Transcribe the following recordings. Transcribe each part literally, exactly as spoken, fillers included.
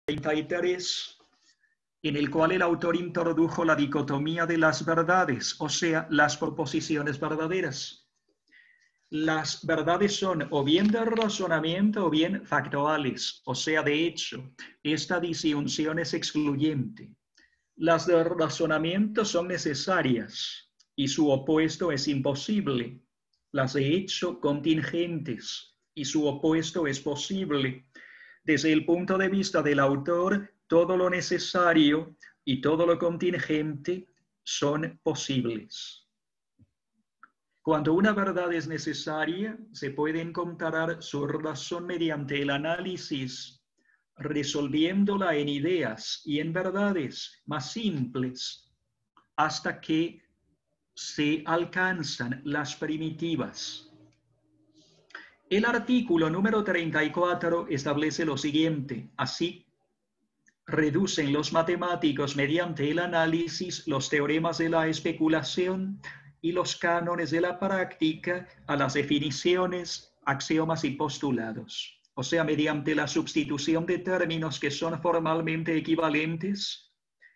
treinta y tres, en el cual el autor introdujo la dicotomía de las verdades, o sea, las proposiciones verdaderas. Las verdades son o bien de razonamiento o bien factuales, o sea, de hecho, esta disyunción es excluyente. Las de razonamiento son necesarias y su opuesto es imposible. Las de hecho contingentes y su opuesto es posible. Desde el punto de vista del autor, todo lo necesario y todo lo contingente son posibles. Cuando una verdad es necesaria, se puede encontrar su razón mediante el análisis, resolviéndola en ideas y en verdades más simples, hasta que se alcanzan las primitivas. El artículo número treinta y cuatro establece lo siguiente: así reducen los matemáticos mediante el análisis los teoremas de la especulación y los cánones de la práctica a las definiciones, axiomas y postulados. O sea, mediante la sustitución de términos que son formalmente equivalentes,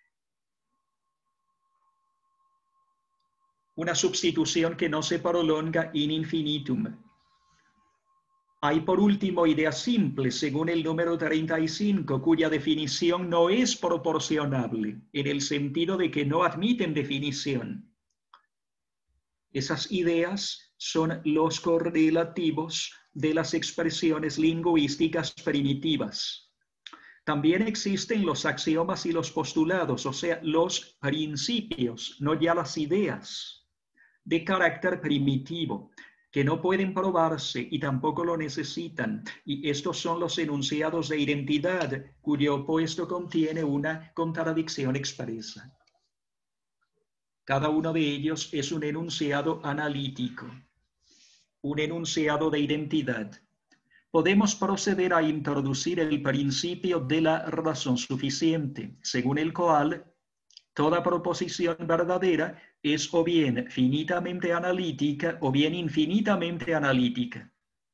una sustitución que no se prolonga in infinitum. Hay por último ideas simples, según el número treinta y cinco, cuya definición no es proporcionable, en el sentido de que no admiten definición. Esas ideas son los correlativos de las expresiones lingüísticas primitivas. También existen los axiomas y los postulados, o sea, los principios, no ya las ideas, de carácter primitivo, que no pueden probarse y tampoco lo necesitan. Y estos son los enunciados de identidad, cuyo opuesto contiene una contradicción expresa. Cada uno de ellos es un enunciado analítico, un enunciado de identidad. Podemos proceder a introducir el principio de la razón suficiente, según el cual toda proposición verdadera es o bien finitamente analítica o bien infinitamente analítica.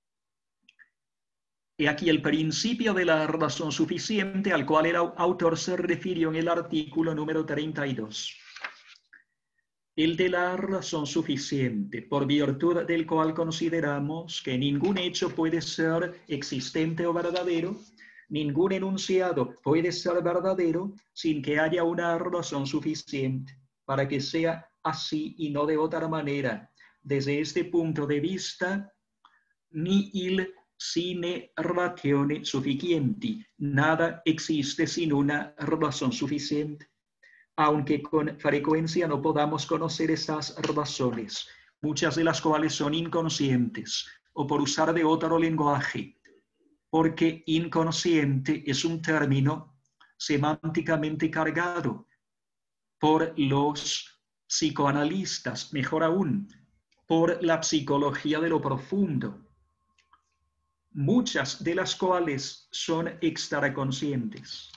He aquí el principio de la razón suficiente al cual el autor se refirió en el artículo número treinta y dos. El de la razón suficiente, por virtud del cual consideramos que ningún hecho puede ser existente o verdadero, ningún enunciado puede ser verdadero sin que haya una razón suficiente para que sea así y no de otra manera. Desde este punto de vista, nihil sine ratione sufficienti, nada existe sin una razón suficiente. Aunque con frecuencia no podamos conocer esas razones, muchas de las cuales son inconscientes, o por usar de otro lenguaje, porque inconsciente es un término semánticamente cargado por los psicoanalistas, mejor aún, por la psicología de lo profundo, muchas de las cuales son extraconscientes.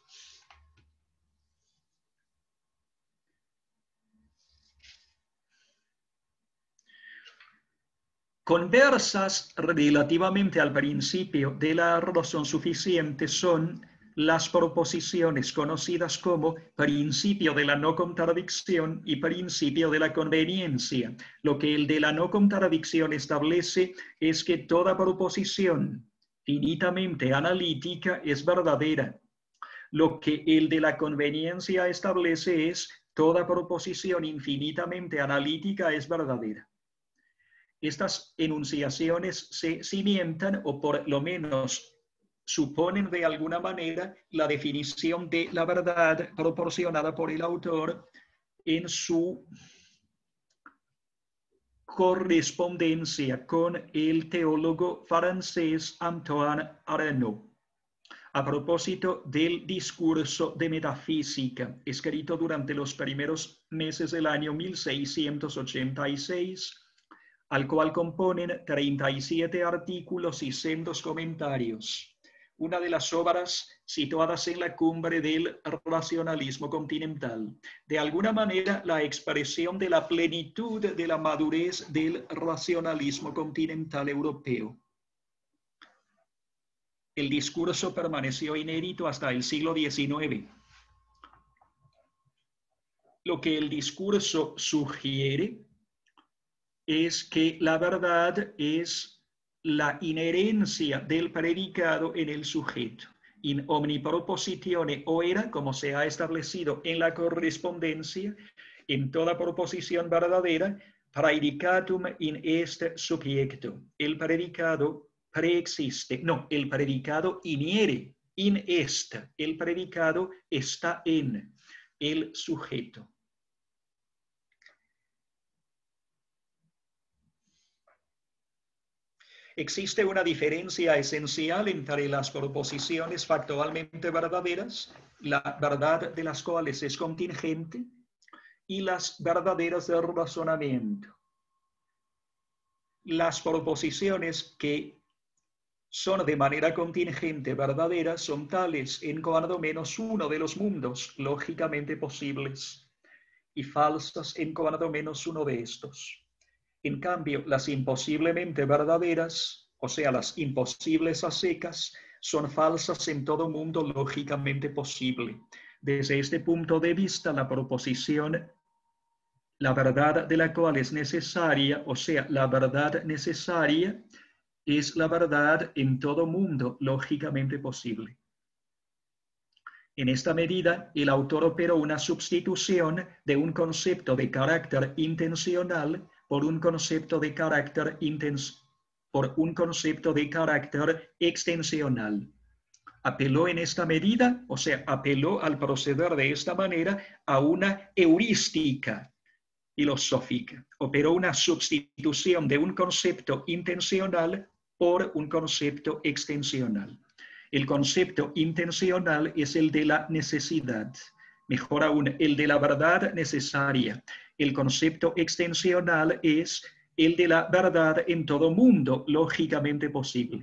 Conversas relativamente al principio de la razón suficiente son las proposiciones conocidas como principio de la no contradicción y principio de la conveniencia. Lo que el de la no contradicción establece es que toda proposición finitamente analítica es verdadera. Lo que el de la conveniencia establece es toda proposición infinitamente analítica es verdadera. Estas enunciaciones se cimentan o por lo menos suponen de alguna manera la definición de la verdad proporcionada por el autor en su correspondencia con el teólogo francés Antoine Arnaud. A propósito del discurso de metafísica, escrito durante los primeros meses del año mil seiscientos ochenta y seis, al cual componen treinta y siete artículos y sendos comentarios, una de las obras situadas en la cumbre del racionalismo continental, de alguna manera la expresión de la plenitud de la madurez del racionalismo continental europeo. el discurso permaneció inédito hasta el siglo diecinueve. Lo que el discurso sugiere es que la verdad es la inherencia del predicado en el sujeto. In omni propositione oera, como se ha establecido en la correspondencia, en toda proposición verdadera, praedicatum in est subiecto. El predicado preexiste, no, el predicado iniere, in est, el predicado está en el sujeto. Existe una diferencia esencial entre las proposiciones factualmente verdaderas, la verdad de las cuales es contingente, y las verdaderas del razonamiento. Las proposiciones que son de manera contingente verdaderas son tales en cuando menos uno de los mundos lógicamente posibles y falsas en cuando menos uno de estos. En cambio, las imposiblemente verdaderas, o sea, las imposibles a secas, son falsas en todo mundo lógicamente posible. Desde este punto de vista, la proposición, la verdad de la cual es necesaria, o sea, la verdad necesaria, es la verdad en todo mundo lógicamente posible. En esta medida, el autor operó una sustitución de un concepto de carácter intencional por un concepto de carácter intens por un concepto de carácter extensional. Apeló en esta medida, o sea, apeló al proceder de esta manera a una heurística filosófica. Operó una sustitución de un concepto intencional por un concepto extensional. El concepto intencional es el de la necesidad, mejor aún, el de la verdad necesaria. El concepto extensional es el de la verdad en todo mundo lógicamente posible.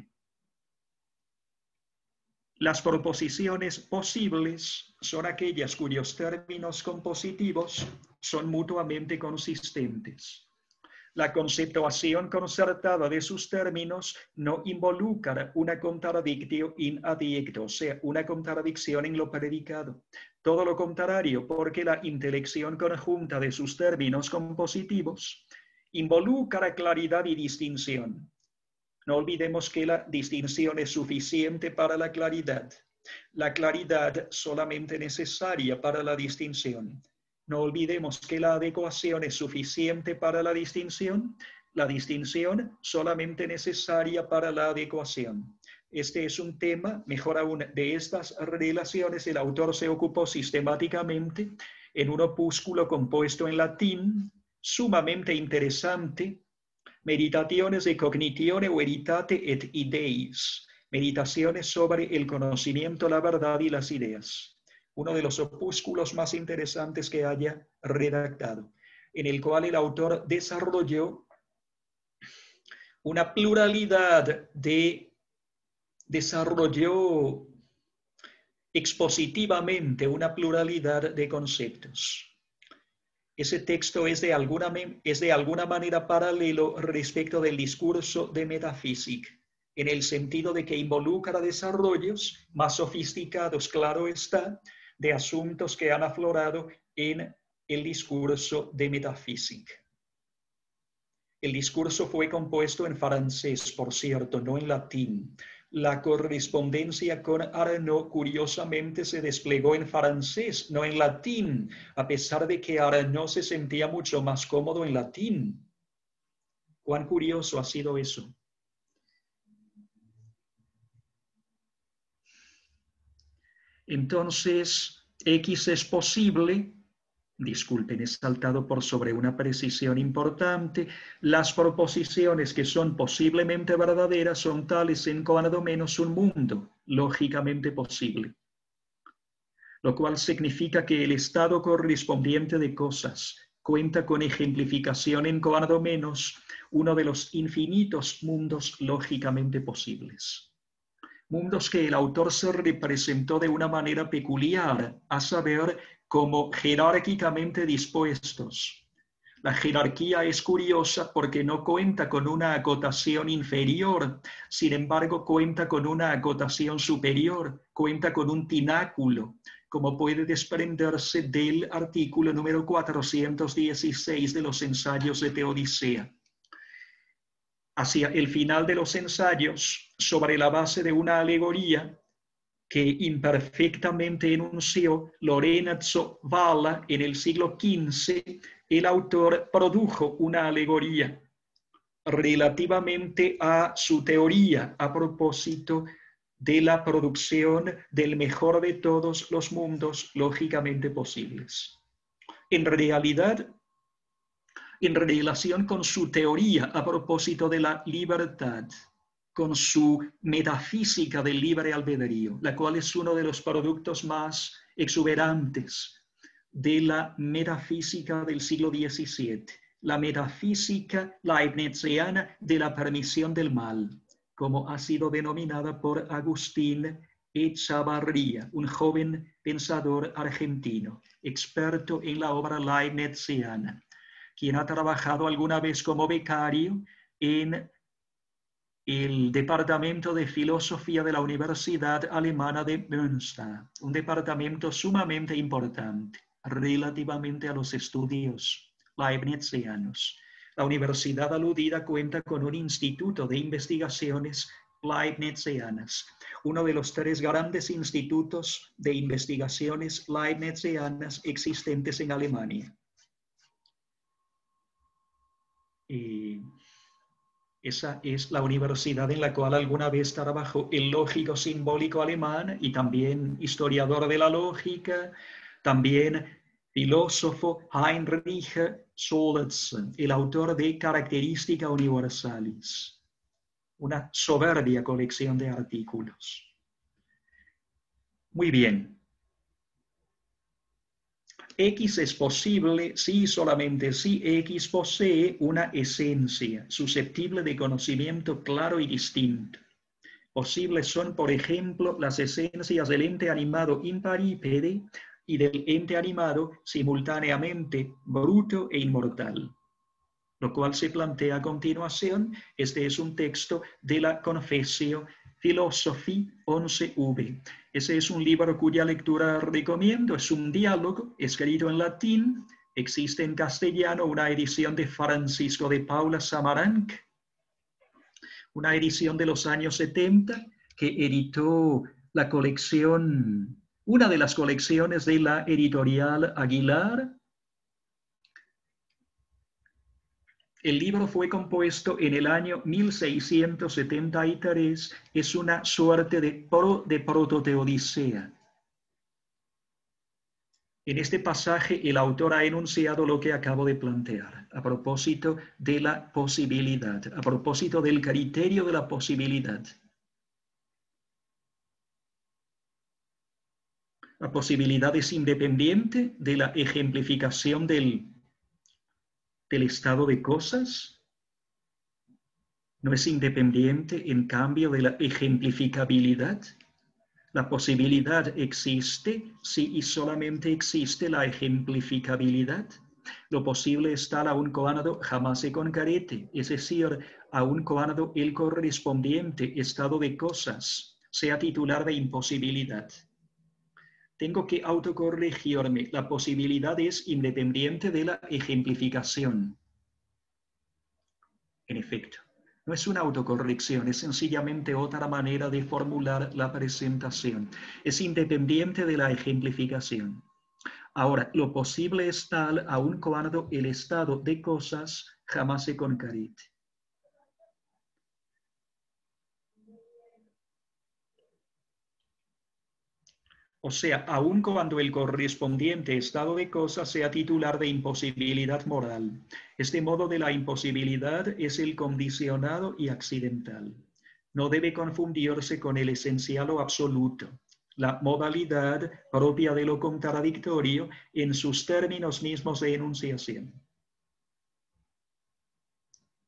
Las proposiciones posibles son aquellas cuyos términos compositivos son mutuamente consistentes. La conceptuación concertada de sus términos no involucra una contradictio in adjecto, o sea, una contradicción en lo predicado. Todo lo contrario, porque la intelección conjunta de sus términos compositivos involucra claridad y distinción. No olvidemos que la distinción es suficiente para la claridad. La claridad solamente necesaria para la distinción. No olvidemos que la adecuación es suficiente para la distinción. La distinción solamente necesaria para la adecuación. Este es un tema, mejor aún, de estas relaciones el autor se ocupó sistemáticamente en un opúsculo compuesto en latín, sumamente interesante, Meditaciones de cognitione veritate et ideis, meditaciones sobre el conocimiento, la verdad y las ideas. Uno de los opúsculos más interesantes que haya redactado, en el cual el autor desarrolló una pluralidad de, desarrolló expositivamente una pluralidad de conceptos. Ese texto es de, alguna, es de alguna manera paralelo respecto del discurso de metafísica, en el sentido de que involucra desarrollos más sofisticados, claro está, de asuntos que han aflorado en el discurso de metafísica. El discurso fue compuesto en francés, por cierto, no en latín. La correspondencia con Arnaud, curiosamente, se desplegó en francés, no en latín, a pesar de que Arnaud se sentía mucho más cómodo en latín. Cuán curioso ha sido eso. Entonces, X es posible. Disculpen, he saltado por sobre una precisión importante. Las proposiciones que son posiblemente verdaderas son tales en cuando menos un mundo lógicamente posible. Lo cual significa que el estado correspondiente de cosas cuenta con ejemplificación en cuando menos uno de los infinitos mundos lógicamente posibles. Mundos que el autor se representó de una manera peculiar, a saber, como jerárquicamente dispuestos, La jerarquía es curiosa porque no cuenta con una acotación inferior, sin embargo cuenta con una acotación superior, cuenta con un tináculo, como puede desprenderse del artículo número cuatrocientos dieciséis de los ensayos de Teodicea. Hacia el final de los ensayos, sobre la base de una alegoría que imperfectamente enunció Lorenzo Valla en el siglo quince, el autor produjo una alegoría relativamente a su teoría a propósito de la producción del mejor de todos los mundos lógicamente posibles. En realidad, en relación con su teoría a propósito de la libertad, con su metafísica del libre albedrío, la cual es uno de los productos más exuberantes de la metafísica del siglo diecisiete, la metafísica leibniziana de la permisión del mal, como ha sido denominada por Agustín Echavarría, un joven pensador argentino, experto en la obra leibniziana, quien ha trabajado alguna vez como becario en el Departamento de Filosofía de la Universidad Alemana de Münster, un departamento sumamente importante relativamente a los estudios leibnizianos. La universidad aludida cuenta con un instituto de investigaciones leibnizianas, uno de los tres grandes institutos de investigaciones leibnizianas existentes en Alemania. Y esa es la universidad en la cual alguna vez trabajó el lógico simbólico alemán y también historiador de la lógica, también filósofo Heinrich Solzhenitsyn, el autor de Característica Universalis, una soberbia colección de artículos. Muy bien. X es posible si solamente si X posee una esencia susceptible de conocimiento claro y distinto. Posibles son, por ejemplo, las esencias del ente animado imparípede y del ente animado simultáneamente bruto e inmortal. Lo cual se plantea a continuación. Este es un texto de la Confessio Philosophiae once v. Ese es un libro cuya lectura recomiendo. Es un diálogo escrito en latín. Existe en castellano una edición de Francisco de Paula Samaranch, una edición de los años setenta que editó la colección, una de las colecciones de la editorial Aguilar. El libro fue compuesto en el año mil seiscientos setenta y tres, es una suerte de, pro, de prototeodicea. En este pasaje el autor ha enunciado lo que acabo de plantear, a propósito de la posibilidad, a propósito del criterio de la posibilidad. La posibilidad es independiente de la ejemplificación del, del estado de cosas. No es independiente, en cambio, de la ejemplificabilidad. La posibilidad existe si y solamente existe la ejemplificabilidad. Lo posible es tal aun cuando jamás se concrete, es decir, aun cuando el correspondiente estado de cosas sea titular de imposibilidad. Tengo que autocorregirme. La posibilidad es independiente de la ejemplificación. En efecto, no es una autocorrección, es sencillamente otra manera de formular la presentación. Es independiente de la ejemplificación. Ahora, lo posible es tal aun cuando el estado de cosas jamás se concrete. O sea, aun cuando el correspondiente estado de cosas sea titular de imposibilidad moral. Este modo de la imposibilidad es el condicionado y accidental. No debe confundirse con el esencial o absoluto, la modalidad propia de lo contradictorio en sus términos mismos de enunciación.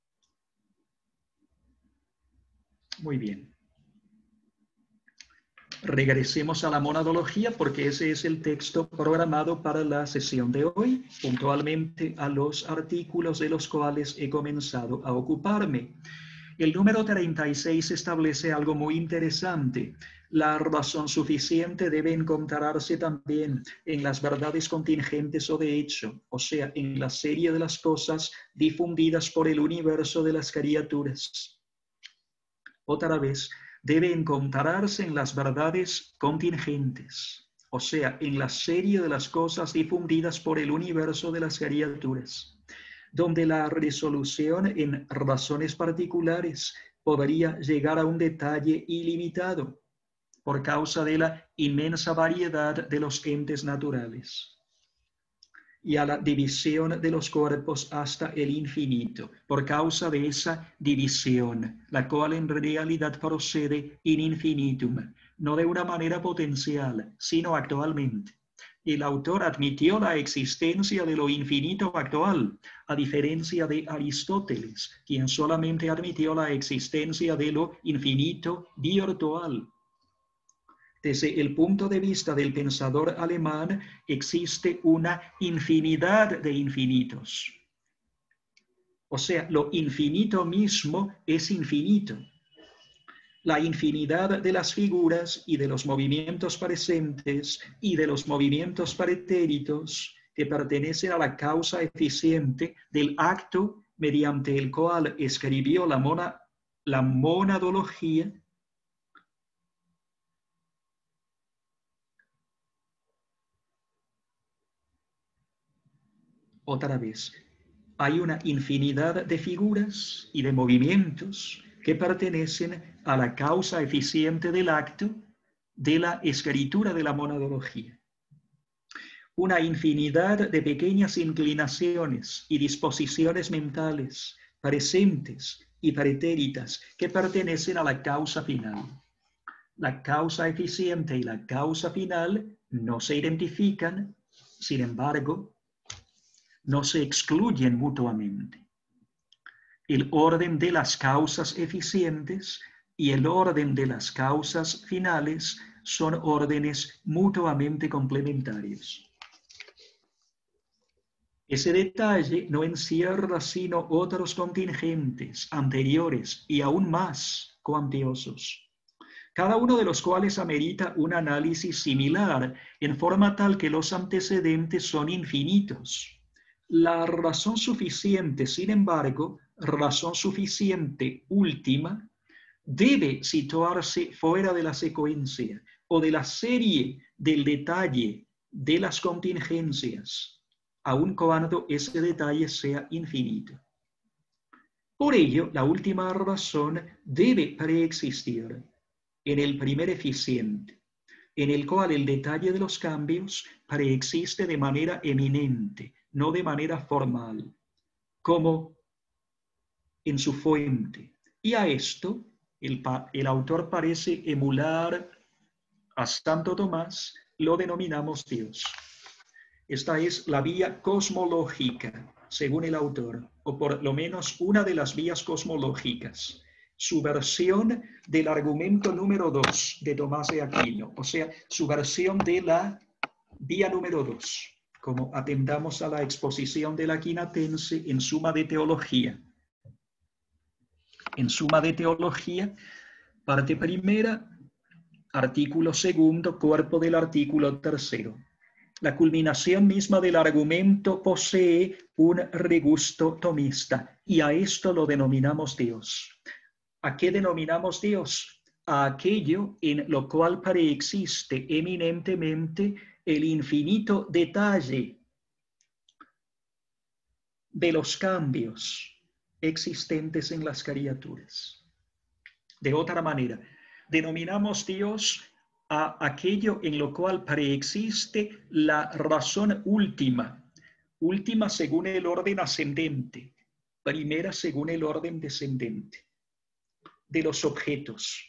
Muy bien. Regresemos a la monadología porque ese es el texto programado para la sesión de hoy, puntualmente a los artículos de los cuales he comenzado a ocuparme. El número treinta y seis establece algo muy interesante. La razón suficiente debe encontrarse también en las verdades contingentes o de hecho, o sea, en la serie de las cosas difundidas por el universo de las criaturas. Otra vez, debe encontrarse en las verdades contingentes, o sea, en la serie de las cosas difundidas por el universo de las criaturas, donde la resolución en razones particulares podría llegar a un detalle ilimitado por causa de la inmensa variedad de los entes naturales y a la división de los cuerpos hasta el infinito, por causa de esa división, la cual en realidad procede in infinitum, no de una manera potencial, sino actualmente. El autor admitió la existencia de lo infinito actual, a diferencia de Aristóteles, quien solamente admitió la existencia de lo infinito virtual. Desde el punto de vista del pensador alemán, existe una infinidad de infinitos. O sea, lo infinito mismo es infinito. La infinidad de las figuras y de los movimientos presentes y de los movimientos pretéritos que pertenecen a la causa eficiente del acto mediante el cual escribió la, mona, la monadología, otra vez, hay una infinidad de figuras y de movimientos que pertenecen a la causa eficiente del acto de la escritura de la monadología. Una infinidad de pequeñas inclinaciones y disposiciones mentales presentes y pretéritas que pertenecen a la causa final. La causa eficiente y la causa final no se identifican, sin embargo, no se excluyen mutuamente. El orden de las causas eficientes y el orden de las causas finales son órdenes mutuamente complementarios. Ese detalle no encierra sino otros contingentes anteriores y aún más cuantiosos, cada uno de los cuales amerita un análisis similar en forma tal que los antecedentes son infinitos. La razón suficiente, sin embargo, razón suficiente última, debe situarse fuera de la secuencia o de la serie del detalle de las contingencias, aun cuando ese detalle sea infinito. Por ello, la última razón debe preexistir en el primer eficiente, en el cual el detalle de los cambios preexiste de manera eminente, no de manera formal, como en su fuente. Y a esto el, el autor parece emular a Santo Tomás, lo denominamos Dios. Esta es la vía cosmológica, según el autor, o por lo menos una de las vías cosmológicas. Su versión del argumento número dos de Tomás de Aquino, o sea, su versión de la vía número dos, como atendamos a la exposición del Aquinatense en Suma de Teología. En Suma de Teología, parte primera, artículo segundo, cuerpo del artículo tercero. La culminación misma del argumento posee un regusto tomista y a esto lo denominamos Dios. ¿A qué denominamos Dios? A aquello en lo cual preexiste eminentemente el infinito detalle de los cambios existentes en las criaturas. De otra manera, denominamos Dios a aquello en lo cual preexiste la razón última, última según el orden ascendente, primera según el orden descendente, de los objetos.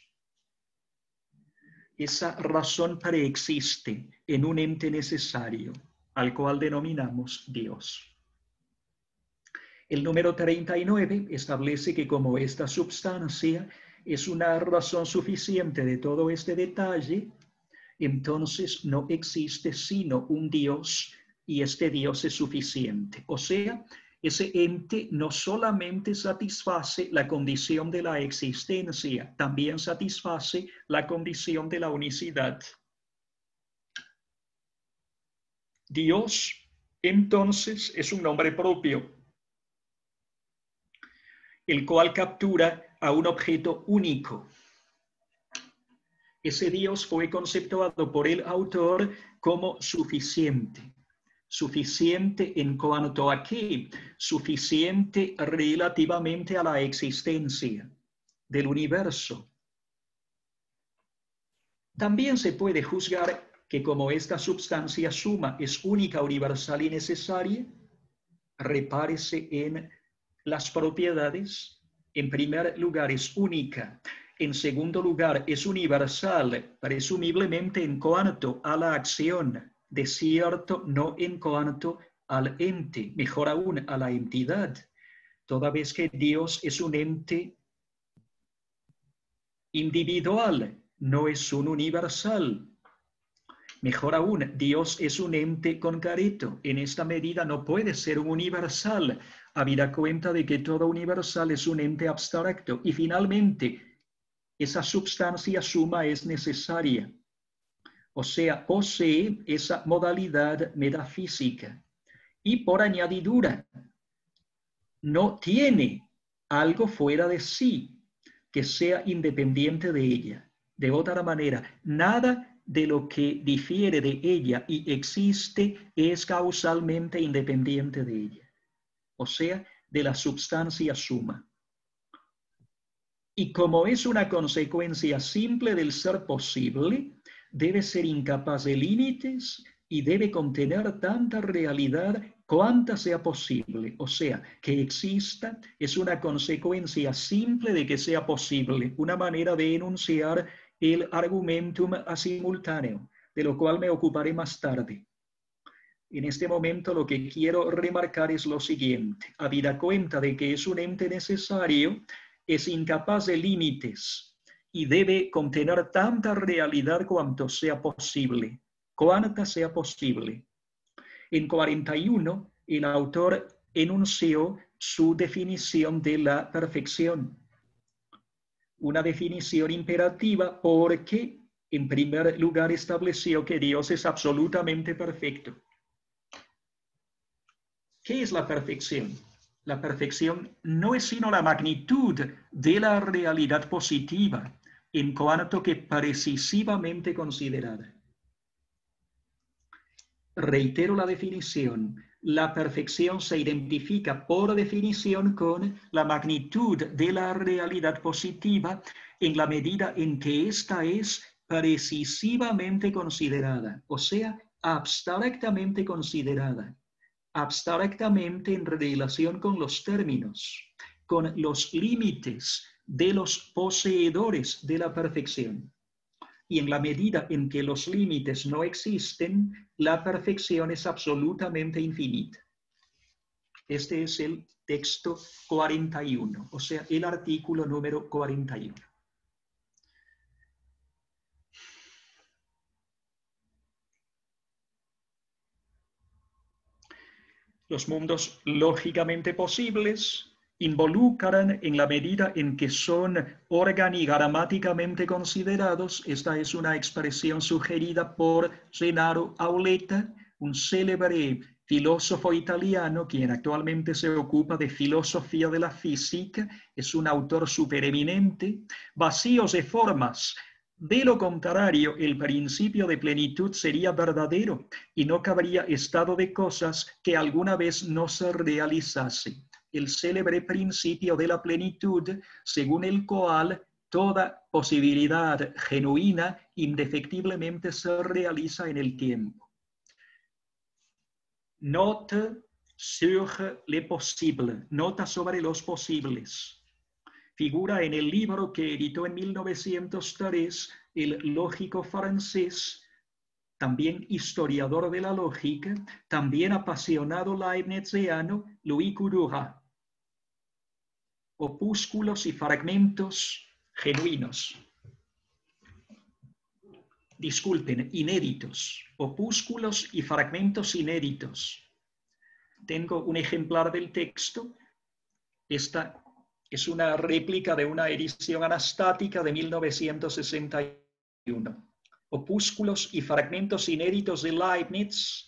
Esa razón preexiste en un ente necesario, al cual denominamos Dios. El número treinta y nueve establece que como esta substancia es una razón suficiente de todo este detalle, entonces no existe sino un Dios y este Dios es suficiente. O sea, ese ente no solamente satisface la condición de la existencia, también satisface la condición de la unicidad. Dios, entonces, es un nombre propio, el cual captura a un objeto único. Ese Dios fue conceptuado por el autor como suficiente. Suficiente en cuanto a qué? Suficiente relativamente a la existencia del universo. También se puede juzgar que como esta substancia suma es única, universal y necesaria, repárese en las propiedades. En primer lugar, es única. En segundo lugar, es universal, presumiblemente en cuanto a la acción. De cierto, no en cuanto al ente, mejor aún, a la entidad. Toda vez que Dios es un ente individual, no es un universal. Mejor aún, Dios es un ente concreto. En esta medida no puede ser un universal, habida cuenta de que todo universal es un ente abstracto. Y finalmente, esa substancia suma es necesaria. O sea, posee esa modalidad metafísica. Y por añadidura, no tiene algo fuera de sí que sea independiente de ella. De otra manera, nada de lo que difiere de ella y existe es causalmente independiente de ella. O sea, de la substancia suma. Y como es una consecuencia simple del ser posible, debe ser incapaz de límites y debe contener tanta realidad cuanta sea posible. O sea, que exista es una consecuencia simple de que sea posible, una manera de enunciar el argumentum asimultáneo, de lo cual me ocuparé más tarde. En este momento lo que quiero remarcar es lo siguiente. Habida cuenta de que es un ente necesario, es incapaz de límites y debe contener tanta realidad cuanto sea posible, cuanta sea posible. En cuarenta y uno, el autor enunció su definición de la perfección. Una definición imperativa porque, en primer lugar, estableció que Dios es absolutamente perfecto. ¿Qué es la perfección? La perfección no es sino la magnitud de la realidad positiva en cuanto que precisivamente considerada. Reitero la definición. La perfección se identifica por definición con la magnitud de la realidad positiva en la medida en que ésta es precisivamente considerada, o sea, abstractamente considerada. Abstractamente en relación con los términos, con los límites de los poseedores de la perfección. Y en la medida en que los límites no existen, la perfección es absolutamente infinita. Este es el texto cuarenta y uno, o sea, el artículo número cuarenta y uno. Los mundos lógicamente posibles involucran en la medida en que son organigramáticamente considerados. Esta es una expresión sugerida por Gennaro Auletta, un célebre filósofo italiano quien actualmente se ocupa de filosofía de la física. Es un autor supereminente. Vacíos de formas. De lo contrario, el principio de plenitud sería verdadero y no cabría estado de cosas que alguna vez no se realizase. El célebre principio de la plenitud, según el cual toda posibilidad genuina indefectiblemente se realiza en el tiempo. Note sur les possibles, nota sobre los posibles. Figura en el libro que editó en mil novecientos tres el lógico francés, también historiador de la lógica, también apasionado leibniziano, Louis Coudurat. Opúsculos y fragmentos genuinos. disculpen, inéditos, opúsculos y fragmentos inéditos. Tengo un ejemplar del texto. Esta es una réplica de una edición anastática de mil novecientos sesenta y uno. Opúsculos y fragmentos inéditos de Leibniz.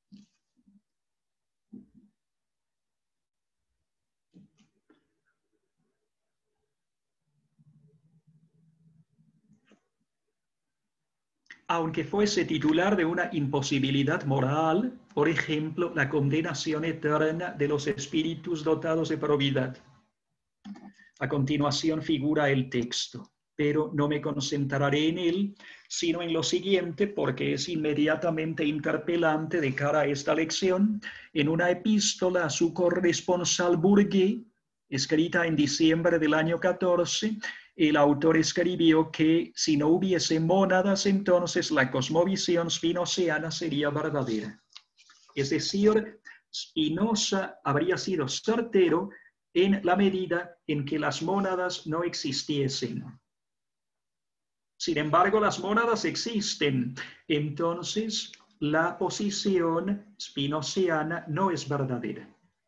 Aunque fuese titular de una imposibilidad moral, por ejemplo, la condenación eterna de los espíritus dotados de probidad. A continuación figura el texto, pero no me concentraré en él, sino en lo siguiente, porque es inmediatamente interpelante de cara a esta lección, en una epístola a su corresponsal Bourget, escrita en diciembre del año catorce, el autor escribió que si no hubiese mónadas, entonces la cosmovisión spinoziana sería verdadera. Es decir, Spinoza habría sido certero en la medida en que las mónadas no existiesen. Sin embargo, las mónadas existen. Entonces, la posición spinoziana no es verdadera.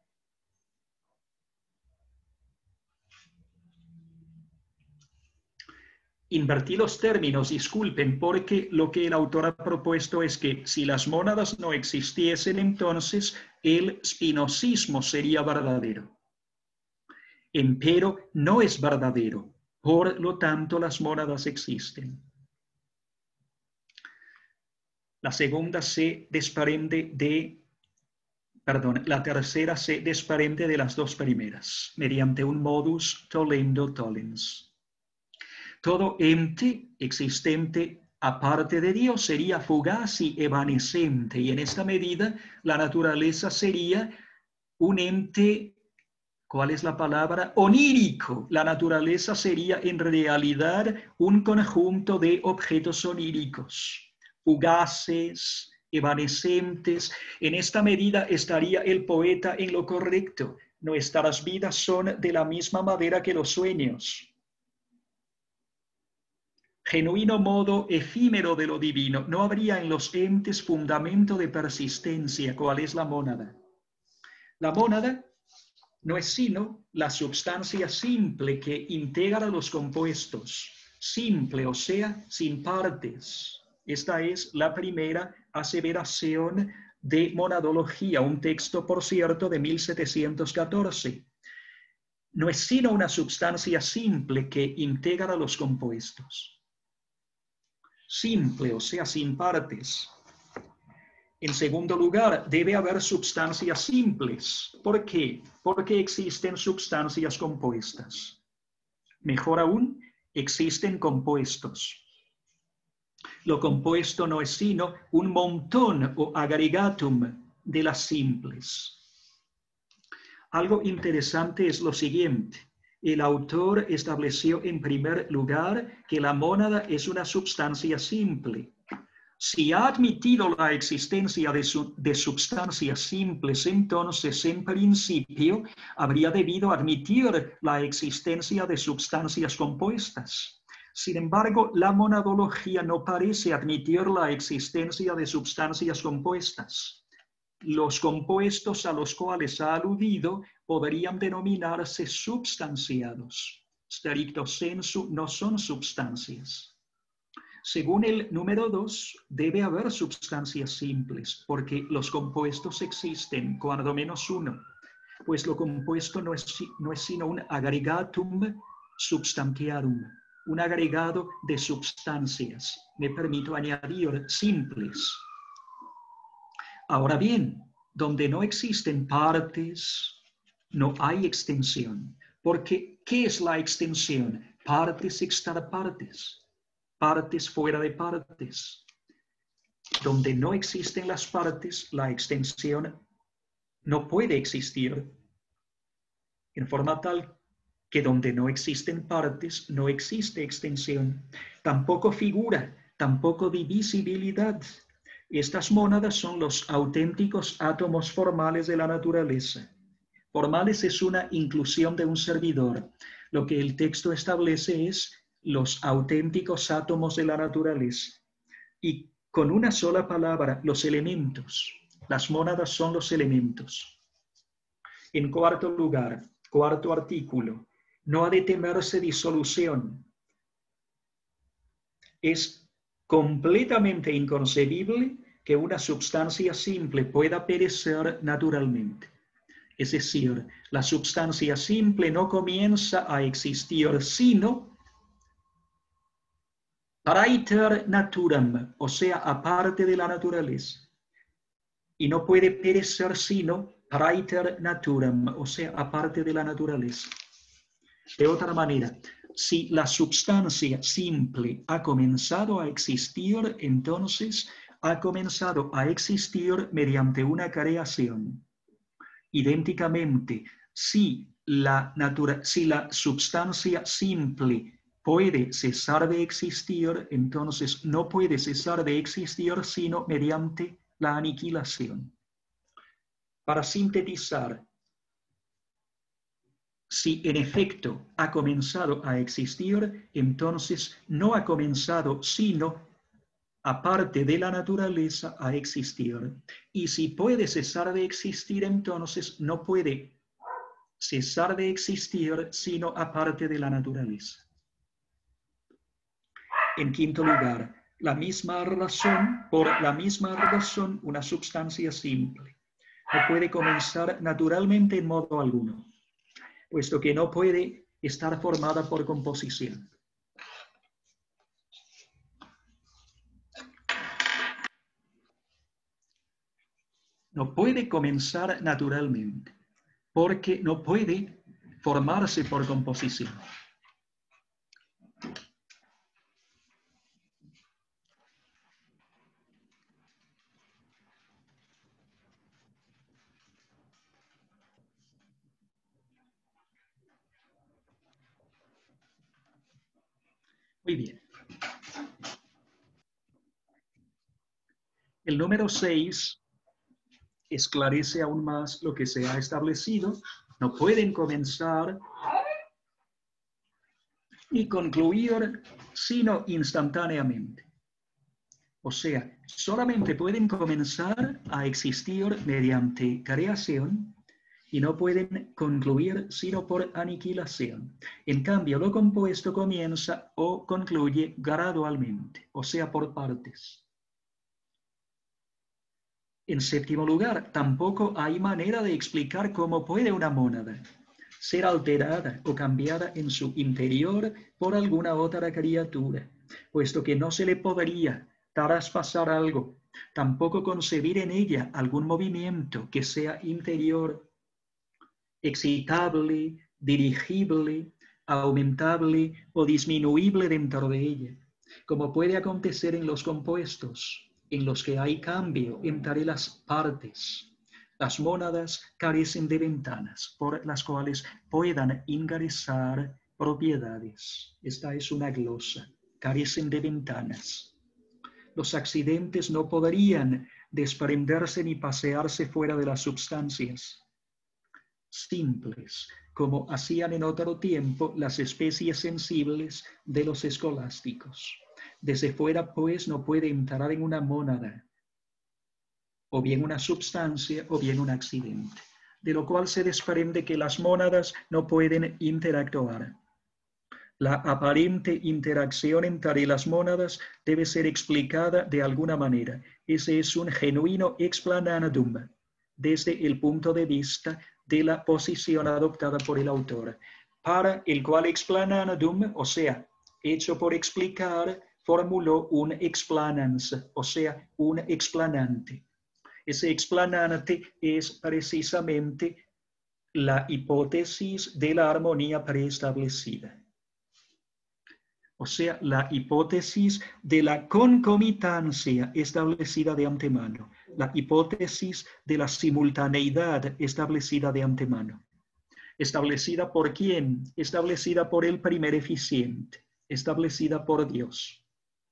Invertí los términos, disculpen, porque lo que el autor ha propuesto es que si las mónadas no existiesen, entonces el spinozismo sería verdadero. Empero no es verdadero, por lo tanto las mónadas existen. La segunda se desprende de, perdón, la tercera se desprende de las dos primeras, mediante un modus tollendo tollens. Todo ente existente aparte de Dios sería fugaz y evanescente, y en esta medida la naturaleza sería un ente, ¿cuál es la palabra? Onírico. La naturaleza sería en realidad un conjunto de objetos oníricos, fugaces, evanescentes. En esta medida estaría el poeta en lo correcto. Nuestras vidas son de la misma madera que los sueños. Genuino modo efímero de lo divino. No habría en los entes fundamento de persistencia. ¿Cuál es la mónada? La mónada no es sino la substancia simple que integra los compuestos. Simple, o sea, sin partes. Esta es la primera aseveración de monadología, un texto, por cierto, de mil setecientos catorce. No es sino una substancia simple que integra los compuestos. Simple, o sea, sin partes. En segundo lugar, debe haber sustancias simples. ¿Por qué? Porque existen sustancias compuestas. Mejor aún, existen compuestos. Lo compuesto no es sino un montón o agregatum de las simples. Algo interesante es lo siguiente. El autor estableció en primer lugar que la mónada es una sustancia simple. Si ha admitido la existencia de, su, de sustancias simples, entonces en principio habría debido admitir la existencia de sustancias compuestas. Sin embargo, la monadología no parece admitir la existencia de sustancias compuestas. Los compuestos a los cuales ha aludido podrían denominarse substanciados. Stricto sensu no son sustancias. Según el número dos, debe haber sustancias simples, porque los compuestos existen, cuando menos uno, pues lo compuesto no es, no es sino un agregatum substantiarum, un agregado de sustancias, me permito añadir, simples. Ahora bien, donde no existen partes, no hay extensión, porque ¿qué es la extensión? Partes extra partes. Partes fuera de partes. Donde no existen las partes, la extensión no puede existir. En forma tal que donde no existen partes, no existe extensión. Tampoco figura, tampoco divisibilidad. Estas mónadas son los auténticos átomos formales de la naturaleza. Formales es una inclusión de un servidor. Lo que el texto establece es los auténticos átomos de la naturaleza. y con una sola palabra, los elementos. Las mónadas son los elementos. En cuarto lugar, cuarto artículo, no ha de temerse disolución. Es completamente inconcebible que una sustancia simple pueda perecer naturalmente. Es decir, la sustancia simple no comienza a existir sino praeter naturam, o sea, aparte de la naturaleza. Y no puede perecer sino praeter naturam, o sea, aparte de la naturaleza. De otra manera, si la sustancia simple ha comenzado a existir, entonces ha comenzado a existir mediante una creación. Idénticamente, si la, natura, si la sustancia simple puede cesar de existir, entonces no puede cesar de existir sino mediante la aniquilación. Para sintetizar, si en efecto ha comenzado a existir, entonces no ha comenzado sino aparte de la naturaleza a existir. Y si puede cesar de existir, entonces no puede cesar de existir sino aparte de la naturaleza. En quinto lugar, la misma razón, por la misma razón, una sustancia simple no puede comenzar naturalmente en modo alguno, puesto que no puede estar formada por composición. No puede comenzar naturalmente, porque no puede formarse por composición. Muy bien. El número seis esclarece aún más lo que se ha establecido. No pueden comenzar ni concluir sino instantáneamente. O sea, solamente pueden comenzar a existir mediante creación y no pueden concluir sino por aniquilación. En cambio, lo compuesto comienza o concluye gradualmente, o sea, por partes. En séptimo lugar, tampoco hay manera de explicar cómo puede una mónada ser alterada o cambiada en su interior por alguna otra criatura, puesto que no se le podría traspasar algo, tampoco concebir en ella algún movimiento que sea interior, excitable, dirigible, aumentable o disminuible dentro de ella, como puede acontecer en los compuestos, en los que hay cambio entre las partes. Las mónadas carecen de ventanas por las cuales puedan ingresar propiedades. Esta es una glosa. Carecen de ventanas. Los accidentes no podrían desprenderse ni pasearse fuera de las sustancias simples, como hacían en otro tiempo las especies sensibles de los escolásticos. Desde fuera, pues, no puede entrar en una mónada, o bien una sustancia, o bien un accidente, de lo cual se desprende que las mónadas no pueden interactuar. La aparente interacción entre las mónadas debe ser explicada de alguna manera. Ese es un genuino explanandum, desde el punto de vista de la posición adoptada por el autor, para el cual explanandum, o sea, hecho por explicar, formuló un explanans, o sea, un explanante. Ese explanante es precisamente la hipótesis de la armonía preestablecida. O sea, la hipótesis de la concomitancia establecida de antemano, la hipótesis de la simultaneidad establecida de antemano. ¿Establecida por quién? Establecida por el primer eficiente, establecida por Dios.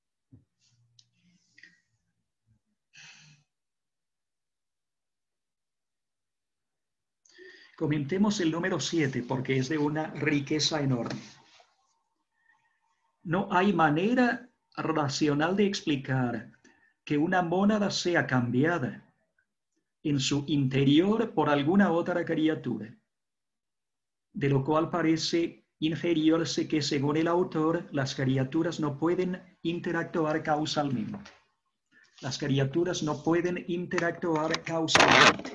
Comentemos el número siete porque es de una riqueza enorme. No hay manera racional de explicar que una mónada sea cambiada en su interior por alguna otra criatura, de lo cual parece inferirse que, según el autor, las criaturas no pueden interactuar causalmente. Las criaturas no pueden interactuar causalmente.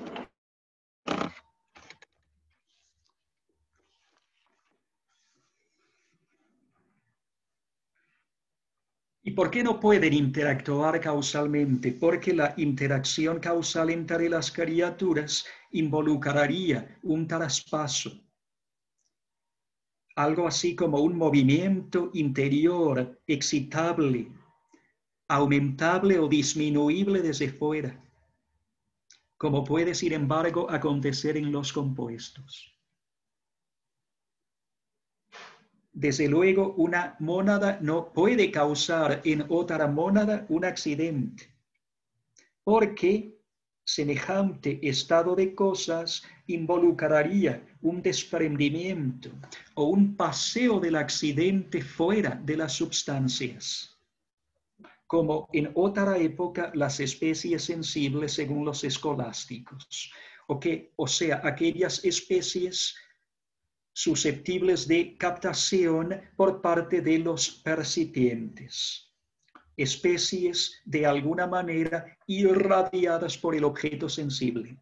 ¿Y por qué no pueden interactuar causalmente? Porque la interacción causal entre las criaturas involucraría un traspaso, algo así como un movimiento interior excitable, aumentable o disminuible desde fuera, como puede, sin embargo, acontecer en los compuestos. Desde luego, una mónada no puede causar en otra mónada un accidente, porque semejante estado de cosas involucraría un desprendimiento o un paseo del accidente fuera de las substancias, como en otra época las especies sensibles según los escolásticos, o, que, o sea, aquellas especies susceptibles de captación por parte de los percipientes, especies de alguna manera irradiadas por el objeto sensible.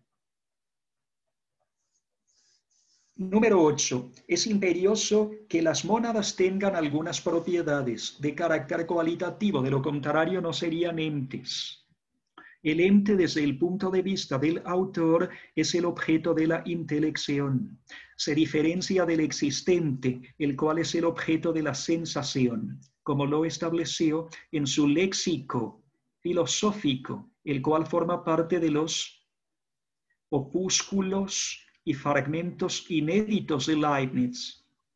Número ocho. Es imperioso que las mónadas tengan algunas propiedades de carácter cualitativo, de lo contrario no serían entes. El ente, desde el punto de vista del autor, es el objeto de la intelección. Se diferencia del existente, el cual es el objeto de la sensación, como lo estableció en su léxico filosófico, el cual forma parte de los opúsculos y fragmentos inéditos de Leibniz.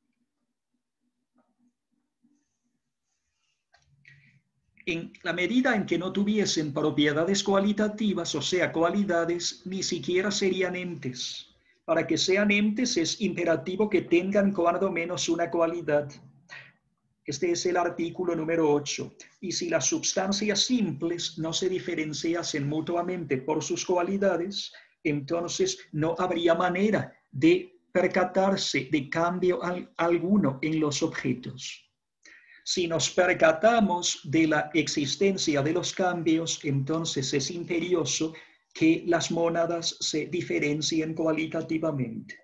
En la medida en que no tuviesen propiedades cualitativas, o sea, cualidades, ni siquiera serían entes. Para que sean entes es imperativo que tengan cuando menos una cualidad. Este es el artículo número ocho. Y si las sustancias simples no se diferenciasen mutuamente por sus cualidades, entonces no habría manera de percatarse de cambio alguno en los objetos. Si nos percatamos de la existencia de los cambios, entonces es imperioso que las mónadas se diferencien cualitativamente.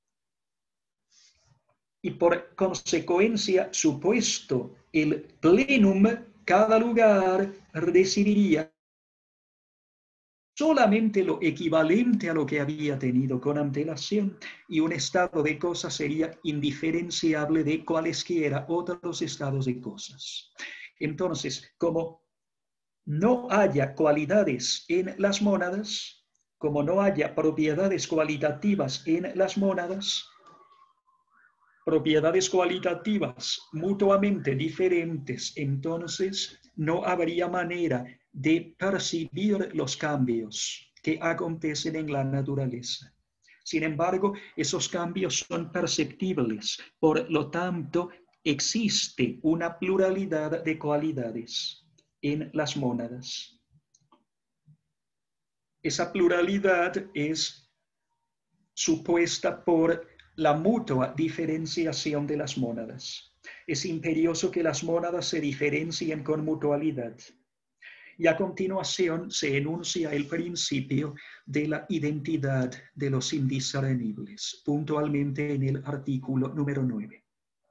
Y por consecuencia, supuesto el plenum, cada lugar recibiría solamente lo equivalente a lo que había tenido con antelación, y un estado de cosas sería indiferenciable de cualesquiera otros estados de cosas. Entonces, como no haya cualidades en las mónadas, como no haya propiedades cualitativas en las mónadas, propiedades cualitativas mutuamente diferentes, entonces no habría manera de percibir los cambios que acontecen en la naturaleza. Sin embargo, esos cambios son perceptibles, por lo tanto, existe una pluralidad de cualidades en las mónadas. Esa pluralidad es supuesta por la mutua diferenciación de las mónadas. Es imperioso que las mónadas se diferencien con mutualidad. Y a continuación se enuncia el principio de la identidad de los indiscernibles, puntualmente en el artículo número nueve.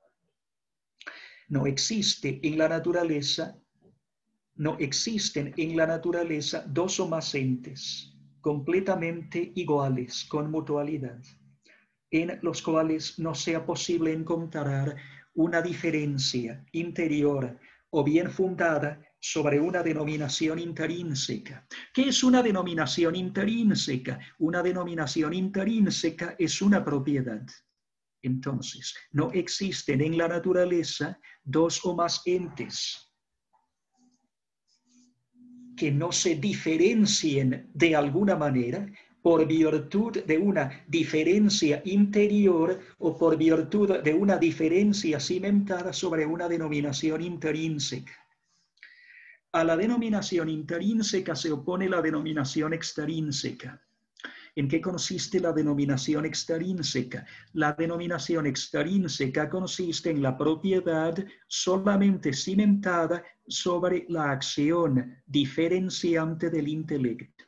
No existe en la naturaleza, no existen en la naturaleza dos o más entes completamente iguales con mutualidad, en los cuales no sea posible encontrar una diferencia interior o bien fundada sobre una denominación intrínseca. ¿Qué es una denominación intrínseca? Una denominación intrínseca es una propiedad. Entonces, no existen en la naturaleza dos o más entes que no se diferencien de alguna manera por virtud de una diferencia interior o por virtud de una diferencia cimentada sobre una denominación intrínseca. A la denominación intrínseca se opone la denominación extrínseca. ¿En qué consiste la denominación extrínseca? La denominación extrínseca consiste en la propiedad solamente cimentada sobre la acción diferenciante del intelecto.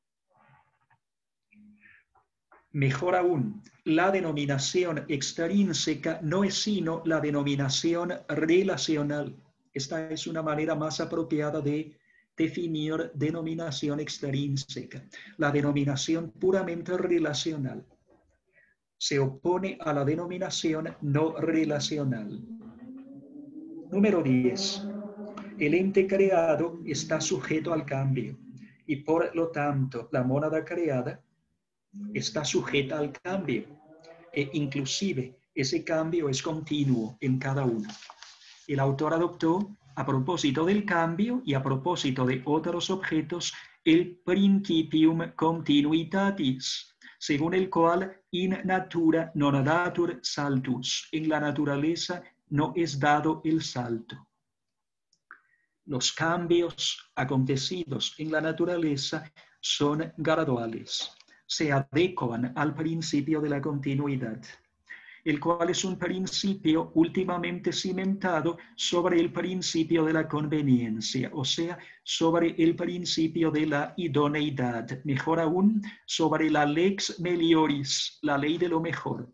Mejor aún, la denominación extrínseca no es sino la denominación relacional. Esta es una manera más apropiada de definir denominación extrínseca. La denominación puramente relacional se opone a la denominación no relacional. Número diez. El ente creado está sujeto al cambio y por lo tanto la mónada creada está sujeta al cambio e inclusive ese cambio es continuo en cada uno. El autor adoptó, a propósito del cambio y a propósito de otros objetos, el principium continuitatis, según el cual in natura non datur saltus, en la naturaleza no es dado el salto. Los cambios acontecidos en la naturaleza son graduales, se adecuan al principio de la continuidad, el cual es un principio últimamente cimentado sobre el principio de la conveniencia, o sea, sobre el principio de la idoneidad, mejor aún, sobre la lex melioris, la ley de lo mejor.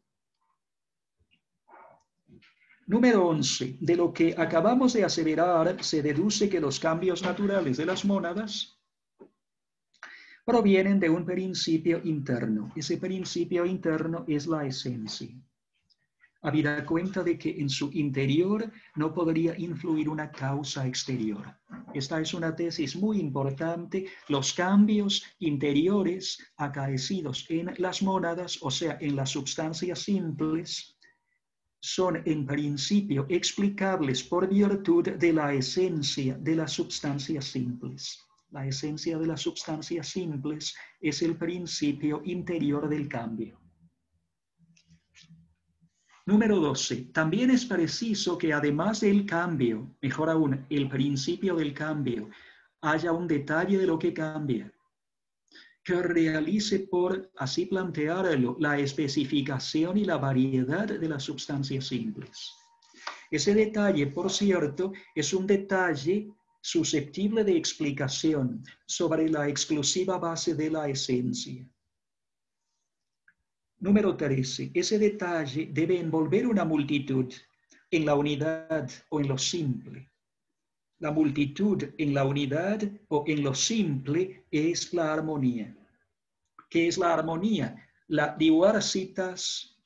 Número once. De lo que acabamos de aseverar, se deduce que los cambios naturales de las mónadas provienen de un principio interno. Ese principio interno es la esencia. Habida cuenta de que en su interior no podría influir una causa exterior. Esta es una tesis muy importante. Los cambios interiores acaecidos en las mónadas, o sea, en las sustancias simples, son en principio explicables por virtud de la esencia de las sustancias simples. La esencia de las sustancias simples es el principio interior del cambio. Número doce. También es preciso que además del cambio, mejor aún, el principio del cambio, haya un detalle de lo que cambia, que realice por, así plantearlo, la especificación y la variedad de las sustancias simples. Ese detalle, por cierto, es un detalle susceptible de explicación sobre la exclusiva base de la esencia. Número trece. Ese detalle debe envolver una multitud en la unidad o en lo simple. La multitud en la unidad o en lo simple es la armonía. ¿Qué es la armonía? La diversitas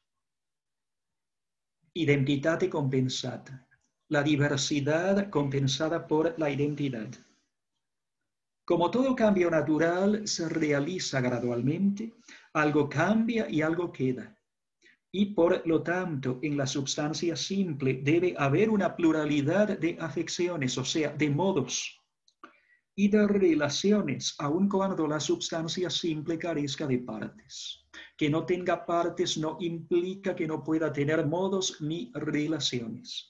identitate compensata. La diversidad compensada por la identidad. Como todo cambio natural se realiza gradualmente, algo cambia y algo queda. Y por lo tanto, en la sustancia simple debe haber una pluralidad de afecciones, o sea, de modos y de relaciones, aun cuando la sustancia simple carezca de partes. Que no tenga partes no implica que no pueda tener modos ni relaciones.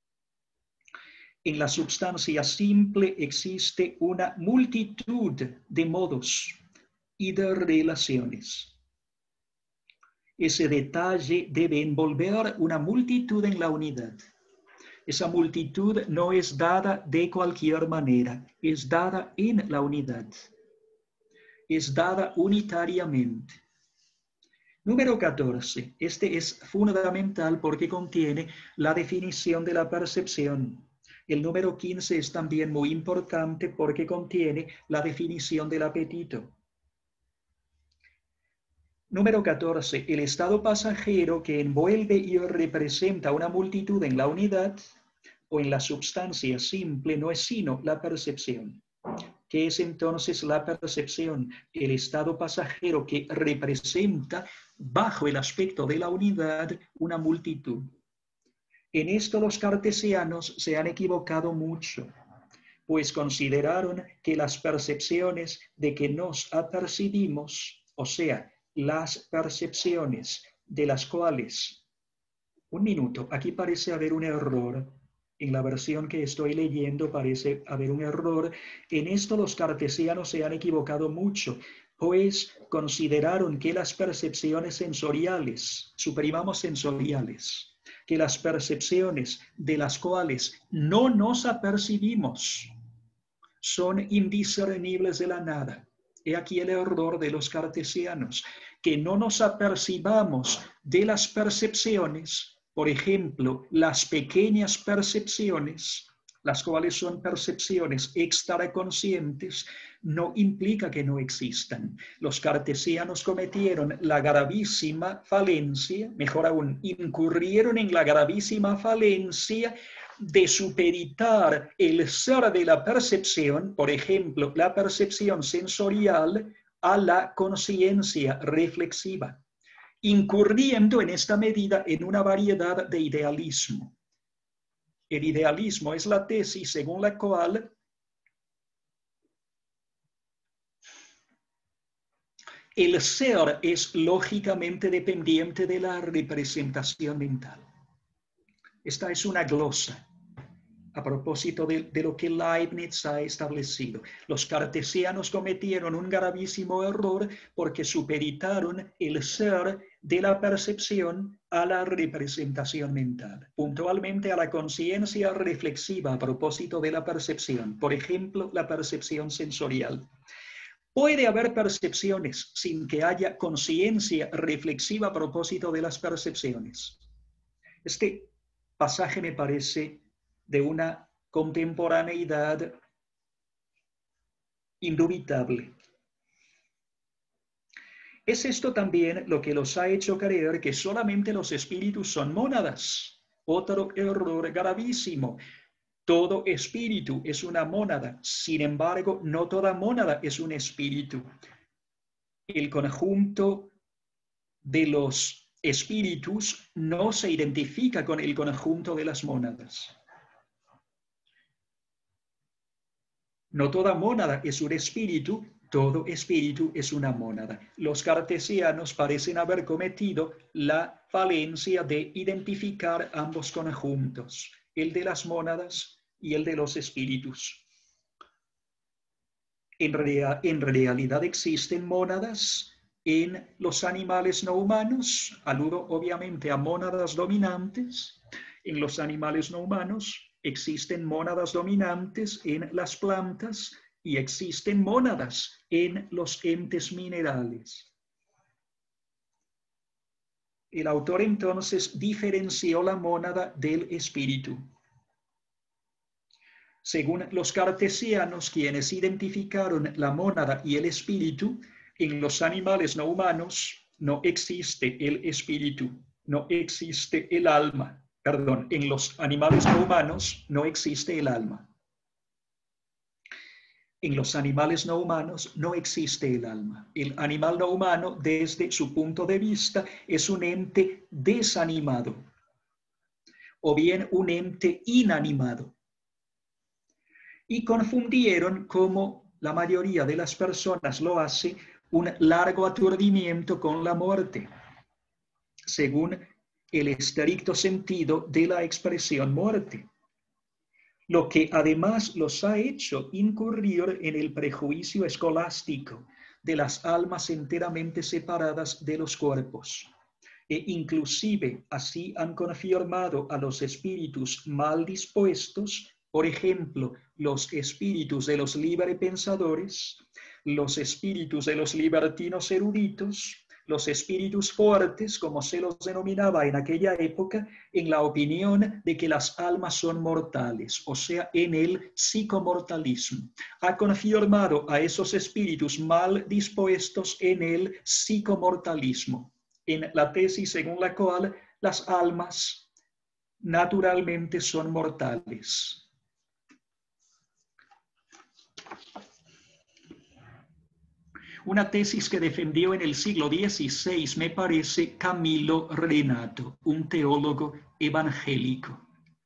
En la sustancia simple existe una multitud de modos y de relaciones. Ese detalle debe envolver una multitud en la unidad. Esa multitud no es dada de cualquier manera, es dada en la unidad. Es dada unitariamente. Número catorce. Este es fundamental porque contiene la definición de la percepción. El número quince es también muy importante porque contiene la definición del apetito. Número catorce. El estado pasajero que envuelve y representa una multitud en la unidad o en la substancia simple no es sino la percepción. ¿Qué es entonces la percepción? El estado pasajero que representa bajo el aspecto de la unidad una multitud. En esto los cartesianos se han equivocado mucho, pues consideraron que las percepciones de que nos apercibimos, o sea, las percepciones de las cuales, un minuto, aquí parece haber un error En la versión que estoy leyendo parece haber un error. En esto los cartesianos se han equivocado mucho, pues consideraron que las percepciones sensoriales, suprimamos sensoriales, que las percepciones de las cuales no nos apercibimos son indiscernibles de la nada. He aquí el error de los cartesianos, que no nos apercibamos de las percepciones, por ejemplo, las pequeñas percepciones, las cuales son percepciones extraconscientes, no implica que no existan. Los cartesianos cometieron la gravísima falencia, mejor aún, incurrieron en la gravísima falencia de supeditar el ser de la percepción, por ejemplo, la percepción sensorial, a la conciencia reflexiva, incurriendo en esta medida en una variedad de idealismo. El idealismo es la tesis según la cual el ser es lógicamente dependiente de la representación mental. Esta es una glosa a propósito de, de lo que Leibniz ha establecido. Los cartesianos cometieron un gravísimo error porque supeditaron el ser de la percepción a la representación mental, puntualmente a la conciencia reflexiva a propósito de la percepción, por ejemplo, la percepción sensorial. Puede haber percepciones sin que haya conciencia reflexiva a propósito de las percepciones. Este pasaje me parece de una contemporaneidad indubitable. Es esto también lo que los ha hecho creer que solamente los espíritus son mónadas. Otro error gravísimo. Todo espíritu es una mónada. Sin embargo, no toda mónada es un espíritu. El conjunto de los espíritus no se identifica con el conjunto de las mónadas. No toda mónada es un espíritu, todo espíritu es una mónada. Los cartesianos parecen haber cometido la falencia de identificar ambos conjuntos, el de las mónadas y el de los espíritus. En, rea- en realidad existen mónadas en los animales no humanos, aludo obviamente a mónadas dominantes. En los animales no humanos existen mónadas dominantes en las plantas y existen mónadas en los entes minerales. El autor entonces diferenció la mónada del espíritu. Según los cartesianos, quienes identificaron la mónada y el espíritu, en los animales no humanos no existe el espíritu, no existe el alma. Perdón, en los animales no humanos no existe el alma. En los animales no humanos no existe el alma. El animal no humano, desde su punto de vista, es un ente desanimado o bien un ente inanimado. Y confundieron, como la mayoría de las personas lo hace, un largo aturdimiento con la muerte, según el estricto sentido de la expresión muerte, lo que además los ha hecho incurrir en el prejuicio escolástico de las almas enteramente separadas de los cuerpos, e inclusive así han confirmado a los espíritus mal dispuestos, por ejemplo, los espíritus de los librepensadores, los espíritus de los libertinos eruditos, los espíritus fuertes, como se los denominaba en aquella época, en la opinión de que las almas son mortales, o sea, en el psicomortalismo. Ha confirmado a esos espíritus mal dispuestos en el psicomortalismo, en la tesis según la cual las almas naturalmente son mortales. Una tesis que defendió en el siglo dieciséis, me parece, Camilo Renato, un teólogo evangélico.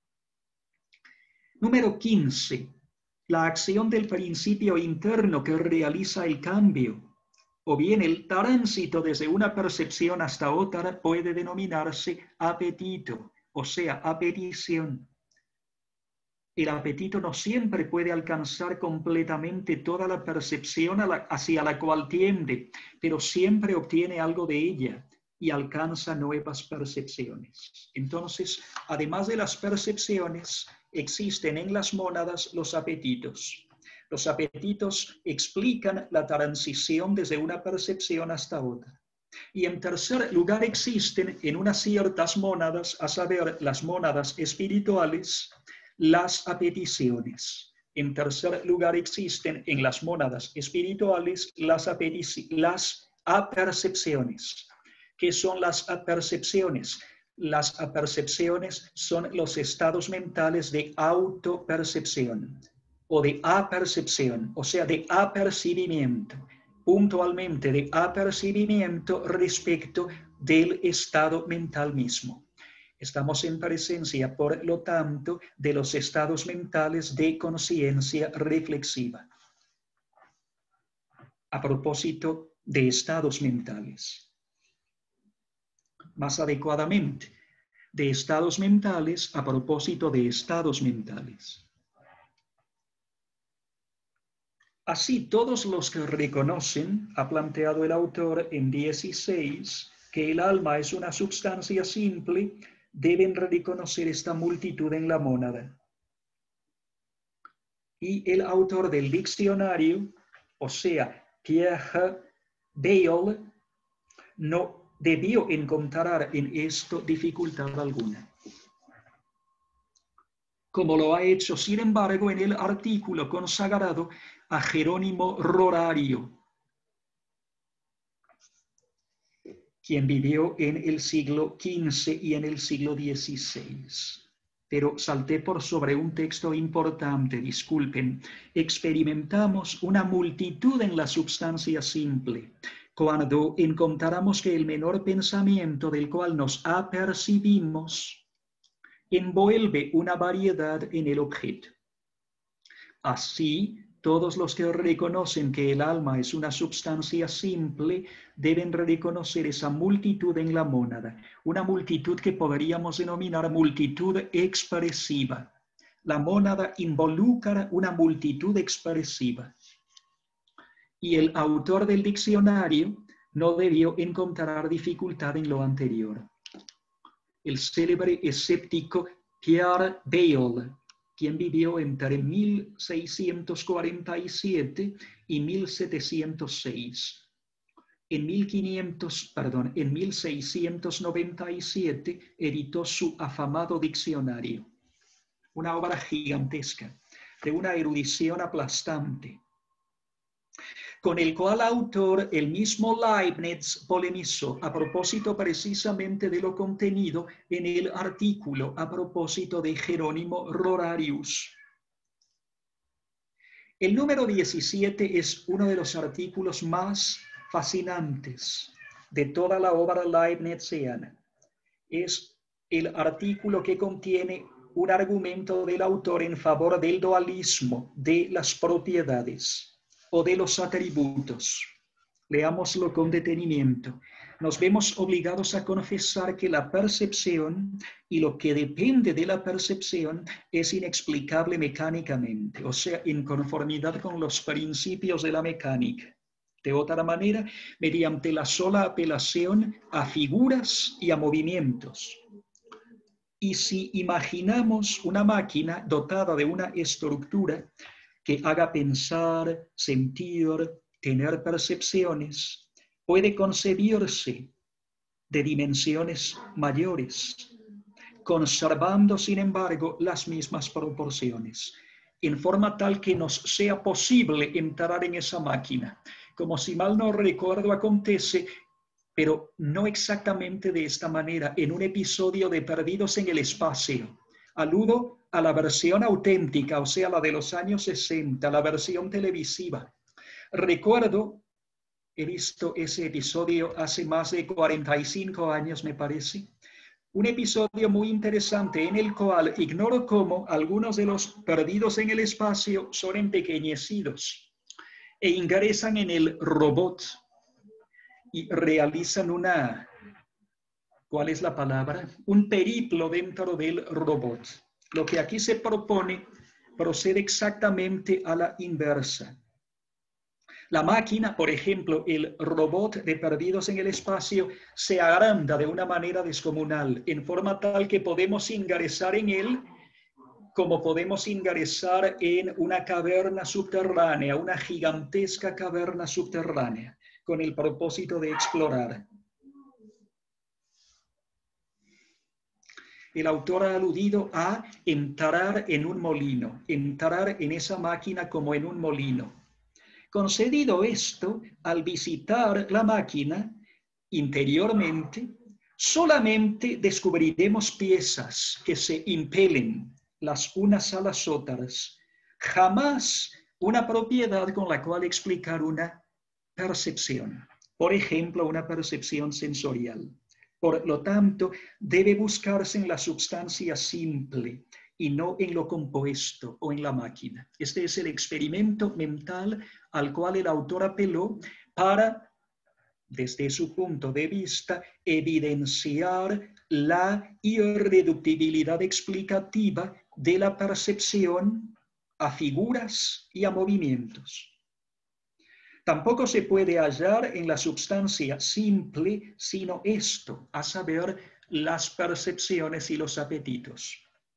Número quince. La acción del principio interno que realiza el cambio, o bien el tránsito desde una percepción hasta otra, puede denominarse apetito, o sea, apetición. el apetito no siempre puede alcanzar completamente toda la percepción a la, hacia la cual tiende, pero siempre obtiene algo de ella y alcanza nuevas percepciones. Entonces, además de las percepciones, existen en las mónadas los apetitos. Los apetitos explican la transición desde una percepción hasta otra. Y en tercer lugar existen en unas ciertas mónadas, a saber, las mónadas espirituales, las apeticiones. En tercer lugar existen en las mónadas espirituales las, las apercepciones. ¿Qué son las apercepciones? Las apercepciones son los estados mentales de autopercepción o de apercepción, o sea, de apercibimiento, puntualmente de apercibimiento respecto del estado mental mismo. Estamos en presencia, por lo tanto, de los estados mentales de conciencia reflexiva. A propósito de estados mentales. Más adecuadamente, de estados mentales a propósito de estados mentales. Así, todos los que reconocen, ha planteado el autor en dieciséis, que el alma es una sustancia simple, deben reconocer esta multitud en la mónada. Y el autor del diccionario, o sea, Pierre Bayle, no debió encontrar en esto dificultad alguna. Como lo ha hecho, sin embargo, en el artículo consagrado a Jerónimo Rorario, quien vivió en el siglo quince y en el siglo dieciséis. Pero salté por sobre un texto importante, disculpen. Experimentamos una multitud en la substancia simple, cuando encontramos que el menor pensamiento del cual nos apercibimos envuelve una variedad en el objeto. Así, todos los que reconocen que el alma es una substancia simple deben reconocer esa multitud en la mónada, una multitud que podríamos denominar multitud expresiva. La mónada involucra una multitud expresiva. Y el autor del diccionario no debió encontrar dificultad en lo anterior. El célebre escéptico Pierre Bayle, quien vivió entre mil seiscientos cuarenta y siete y mil setecientos seis. En, mil quinientos, perdón, en mil seiscientos noventa y siete editó su afamado diccionario, una obra gigantesca, de una erudición aplastante, con el cual autor el mismo Leibniz polemizó a propósito precisamente de lo contenido en el artículo a propósito de Jerónimo Rorarius. El número diecisiete es uno de los artículos más fascinantes de toda la obra leibniziana. Es el artículo que contiene un argumento del autor en favor del dualismo de las propiedades o de los atributos. Leámoslo con detenimiento. Nos vemos obligados a confesar que la percepción y lo que depende de la percepción es inexplicable mecánicamente, o sea, en conformidad con los principios de la mecánica. De otra manera, mediante la sola apelación a figuras y a movimientos. Y si imaginamos una máquina dotada de una estructura que haga pensar, sentir, tener percepciones, puede concebirse de dimensiones mayores, conservando, sin embargo, las mismas proporciones, en forma tal que nos sea posible entrar en esa máquina. Como si mal no recuerdo acontece, pero no exactamente de esta manera, en un episodio de Perdidos en el Espacio. Aludo a la versión auténtica, o sea, la de los años sesenta, la versión televisiva. Recuerdo, he visto ese episodio hace más de cuarenta y cinco años, me parece. Un episodio muy interesante en el cual ignoro cómo algunos de los perdidos en el espacio son empequeñecidos e ingresan en el robot y realizan una, ¿cuál es la palabra? Un periplo dentro del robot. Lo que aquí se propone procede exactamente a la inversa. La máquina, por ejemplo, el robot de Perdidos en el Espacio, se agranda de una manera descomunal, en forma tal que podemos ingresar en él como podemos ingresar en una caverna subterránea, una gigantesca caverna subterránea, con el propósito de explorar. El autor ha aludido a entrar en un molino, entrar en esa máquina como en un molino. Concedido esto, al visitar la máquina interiormente, solamente descubriremos piezas que se impelen las unas a las otras, jamás una propiedad con la cual explicar una percepción, por ejemplo, una percepción sensorial. Por lo tanto, debe buscarse en la sustancia simple y no en lo compuesto o en la máquina. Este es el experimento mental al cual el autor apeló para, desde su punto de vista, evidenciar la irreductibilidad explicativa de la percepción a figuras y a movimientos. Tampoco se puede hallar en la sustancia simple sino esto, a saber, las percepciones y los apetitos.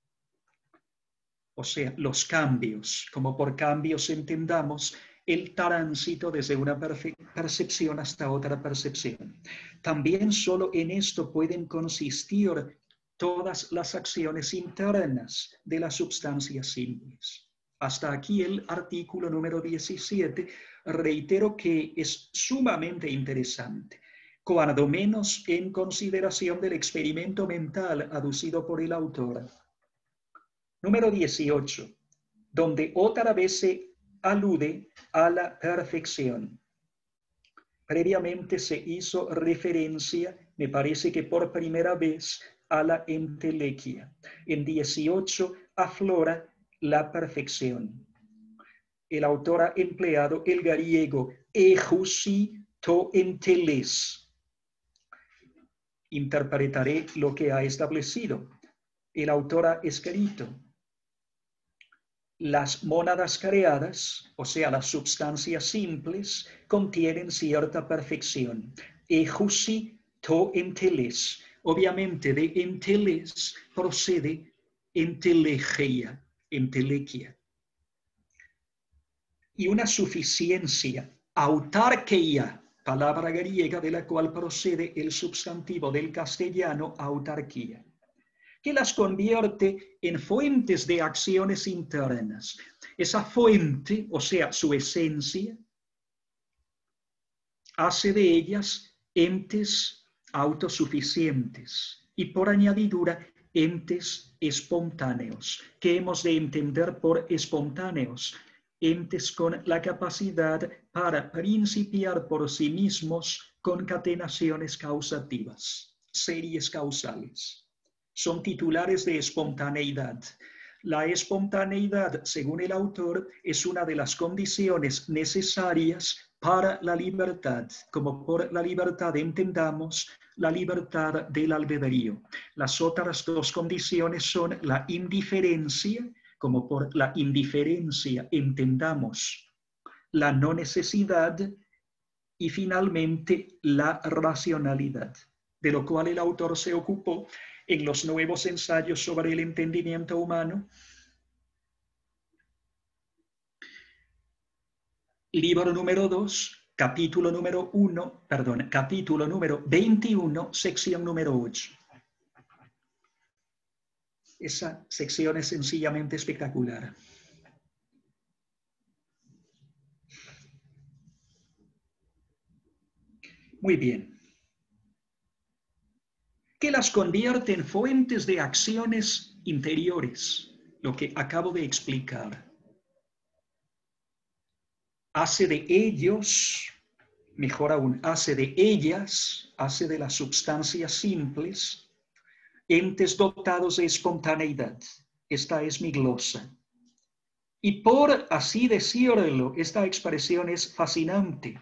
O sea, los cambios, como por cambios entendamos el tránsito desde una percepción hasta otra percepción. También solo en esto pueden consistir todas las acciones internas de las sustancias simples. Hasta aquí el artículo número diecisiete. Reitero que es sumamente interesante, cuando menos en consideración del experimento mental aducido por el autor. Número dieciocho, donde otra vez se alude a la perfección. Previamente se hizo referencia, me parece que por primera vez, a la entelequia. En dieciocho aflora la perfección. El autor ha empleado el griego ejousi to enteles. Interpretaré lo que ha establecido. El autor ha escrito: las mónadas creadas, o sea, las sustancias simples, contienen cierta perfección. Ejousi to enteles. Obviamente de enteles procede entelegia, entelequia. Y una suficiencia, autarquía, palabra griega de la cual procede el sustantivo del castellano autarquía, que las convierte en fuentes de acciones internas. Esa fuente, o sea, su esencia, hace de ellas entes autosuficientes y por añadidura entes espontáneos. ¿Qué hemos de entender por espontáneos? Entes con la capacidad para principiar por sí mismos concatenaciones causativas, series causales. Son titulares de espontaneidad. La espontaneidad, según el autor, es una de las condiciones necesarias para la libertad, como por la libertad entendamos la libertad del albedrío. Las otras dos condiciones son la indiferencia, como por la indiferencia entendamos la no necesidad, y finalmente la racionalidad, de lo cual el autor se ocupó en los nuevos ensayos sobre el entendimiento humano. Libro número dos, capítulo número uno, perdón, capítulo número veintiuno, sección número ocho. Esa sección es sencillamente espectacular. Muy bien. Que las convierte en fuentes de acciones interiores, lo que acabo de explicar. Hace de ellos, mejor aún, hace de ellas, hace de las sustancias simples, entes dotados de espontaneidad. Esta es mi glosa. Y por así decirlo, esta expresión es fascinante.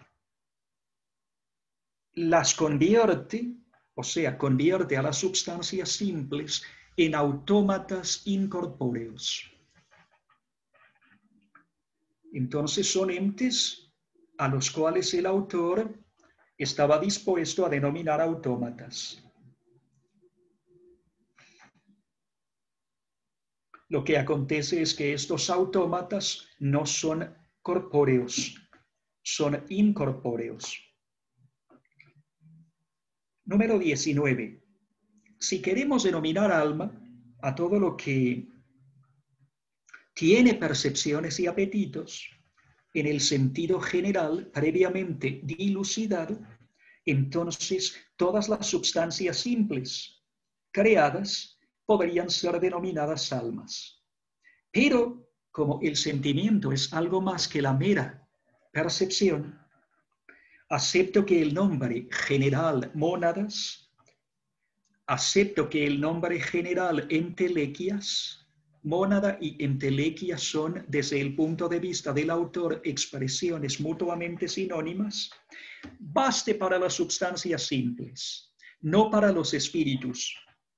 Las convierte, o sea, convierte a las sustancias simples en autómatas incorpóreos. Entonces son entes a los cuales el autor estaba dispuesto a denominar autómatas. Lo que acontece es que estos autómatas no son corpóreos, son incorpóreos. Número diecinueve. Si queremos denominar alma a todo lo que tiene percepciones y apetitos, en el sentido general previamente dilucidado, entonces todas las sustancias simples creadas podrían ser denominadas almas. Pero como el sentimiento es algo más que la mera percepción, acepto que el nombre general mónadas, acepto que el nombre general entelequias, mónada y entelequia son, desde el punto de vista del autor, expresiones mutuamente sinónimas, baste para las sustancias simples, no para los espíritus.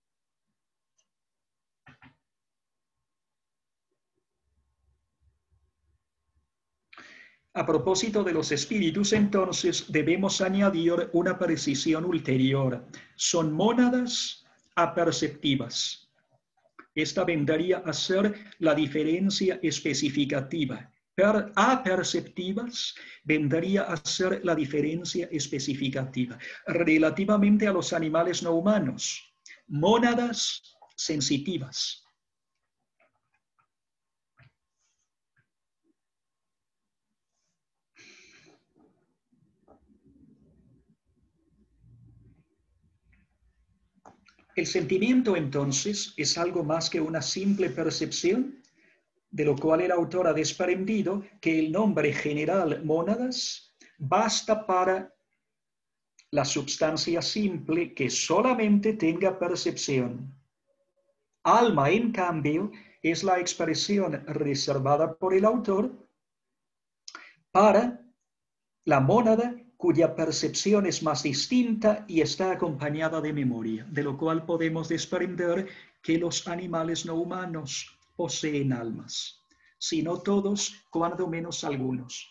A propósito de los espíritus, entonces, debemos añadir una precisión ulterior. Son mónadas aperceptivas. Esta vendría a ser la diferencia especificativa. Per aperceptivas vendría a ser la diferencia especificativa. Relativamente a los animales no humanos, mónadas sensitivas. El sentimiento, entonces, es algo más que una simple percepción, de lo cual el autor ha desprendido que el nombre general mónadas basta para la sustancia simple que solamente tenga percepción. Alma, en cambio, es la expresión reservada por el autor para la mónada cuya percepción es más distinta y está acompañada de memoria, de lo cual podemos desprender que los animales no humanos poseen almas, sino todos, cuando menos algunos.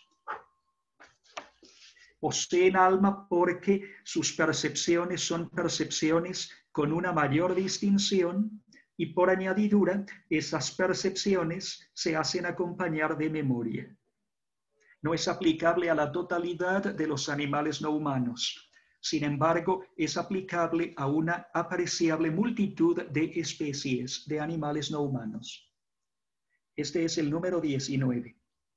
Poseen alma porque sus percepciones son percepciones con una mayor distinción y por añadidura esas percepciones se hacen acompañar de memoria. No es aplicable a la totalidad de los animales no humanos. Sin embargo, es aplicable a una apreciable multitud de especies de animales no humanos. Este es el número diecinueve.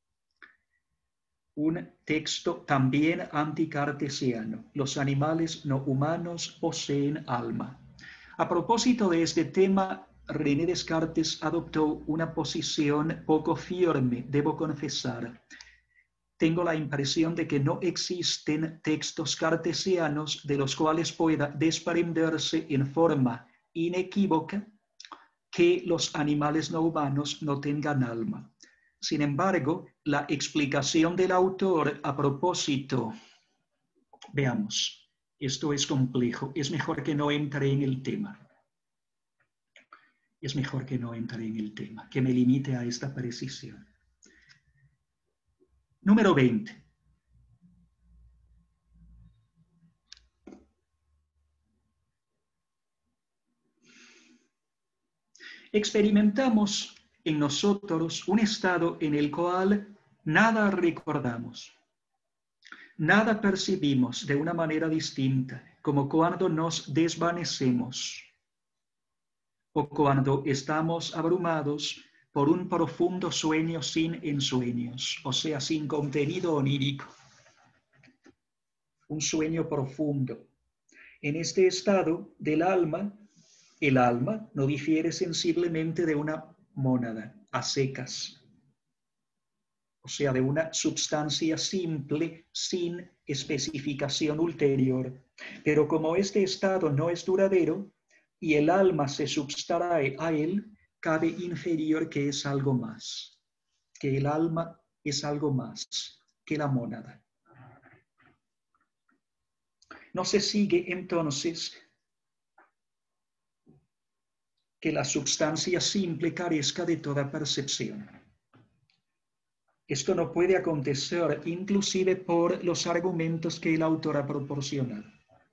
Un texto también anticartesiano. Los animales no humanos poseen alma. A propósito de este tema, René Descartes adoptó una posición poco firme, debo confesar. Tengo la impresión de que no existen textos cartesianos de los cuales pueda desprenderse en forma inequívoca que los animales no humanos no tengan alma. Sin embargo, la explicación del autor a propósito, veamos, esto es complejo, es mejor que no entre en el tema. Es mejor que no entre en el tema, que me limite a esta precisión. Número veinte. Experimentamos en nosotros un estado en el cual nada recordamos, nada percibimos de una manera distinta, como cuando nos desvanecemos o cuando estamos abrumados por un profundo sueño sin ensueños, o sea, sin contenido onírico. Un sueño profundo. En este estado del alma, el alma no difiere sensiblemente de una mónada a secas, o sea, de una sustancia simple sin especificación ulterior. Pero como este estado no es duradero y el alma se subtrae a él, cabe inferir que es algo más, que el alma es algo más que la mónada. No se sigue entonces que la sustancia simple carezca de toda percepción. Esto no puede acontecer inclusive por los argumentos que el autor ha proporcionado.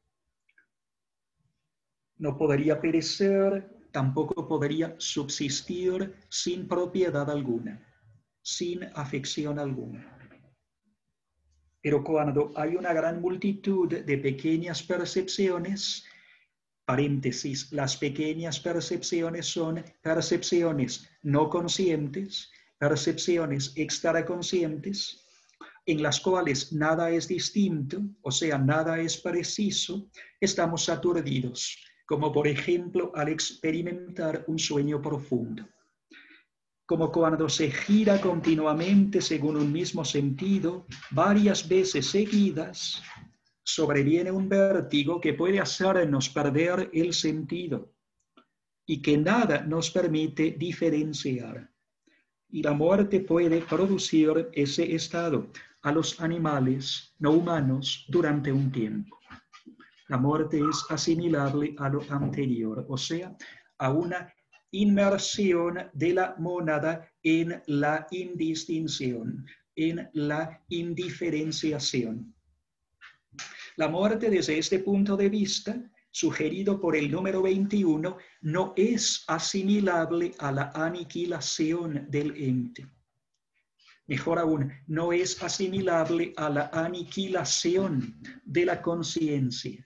No podría perecer, tampoco podría subsistir sin propiedad alguna, sin afección alguna. Pero cuando hay una gran multitud de pequeñas percepciones, paréntesis, las pequeñas percepciones son percepciones no conscientes, percepciones extraconscientes, en las cuales nada es distinto, o sea, nada es preciso, estamos aturdidos, como por ejemplo al experimentar un sueño profundo. Como cuando se gira continuamente según un mismo sentido, varias veces seguidas, sobreviene un vértigo que puede hacernos perder el sentido y que nada nos permite diferenciar. Y la muerte puede producir ese estado a los animales no humanos durante un tiempo. La muerte es asimilable a lo anterior, o sea, a una inmersión de la mónada en la indistinción, en la indiferenciación. La muerte desde este punto de vista, sugerido por el número veintiuno, no es asimilable a la aniquilación del ente. Mejor aún, no es asimilable a la aniquilación de la conciencia.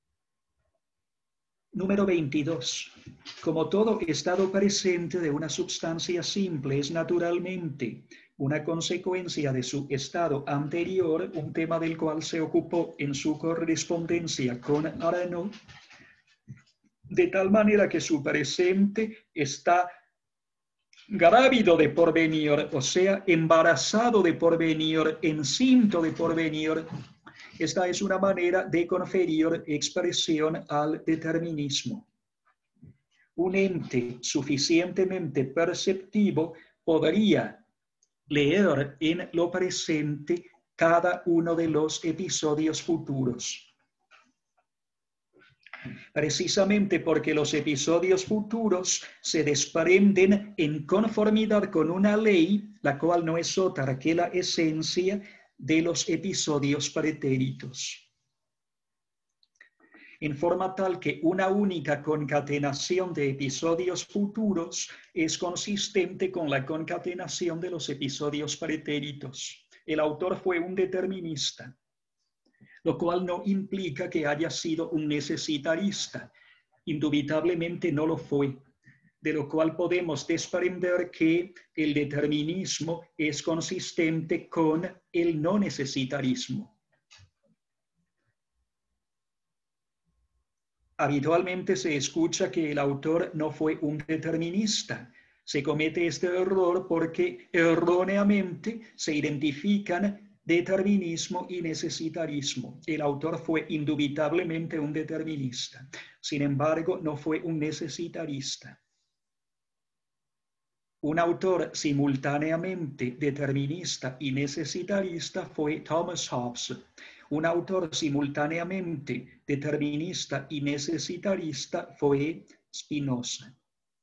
Número veintidós. Como todo estado presente de una sustancia simple es naturalmente una consecuencia de su estado anterior, un tema del cual se ocupó en su correspondencia con Arnaud, de tal manera que su presente está grávido de porvenir, o sea, embarazado de porvenir, encinto de porvenir. Esta es una manera de conferir expresión al determinismo. Un ente suficientemente perceptivo podría leer en lo presente cada uno de los episodios futuros. Precisamente porque los episodios futuros se desprenden en conformidad con una ley, la cual no es otra que la esencia de los episodios pretéritos. En forma tal que una única concatenación de episodios futuros es consistente con la concatenación de los episodios pretéritos. El autor fue un determinista, lo cual no implica que haya sido un necesitarista. Indubitablemente no lo fue, de lo cual podemos desprender que el determinismo es consistente con el no necesitarismo. Habitualmente se escucha que el autor no fue un determinista. Se comete este error porque erróneamente se identifican determinismo y necesitarismo. El autor fue indubitablemente un determinista. Sin embargo, no fue un necesitarista. Un autor simultáneamente determinista y necesitarista fue Thomas Hobbes. Un autor simultáneamente determinista y necesitarista fue Spinoza.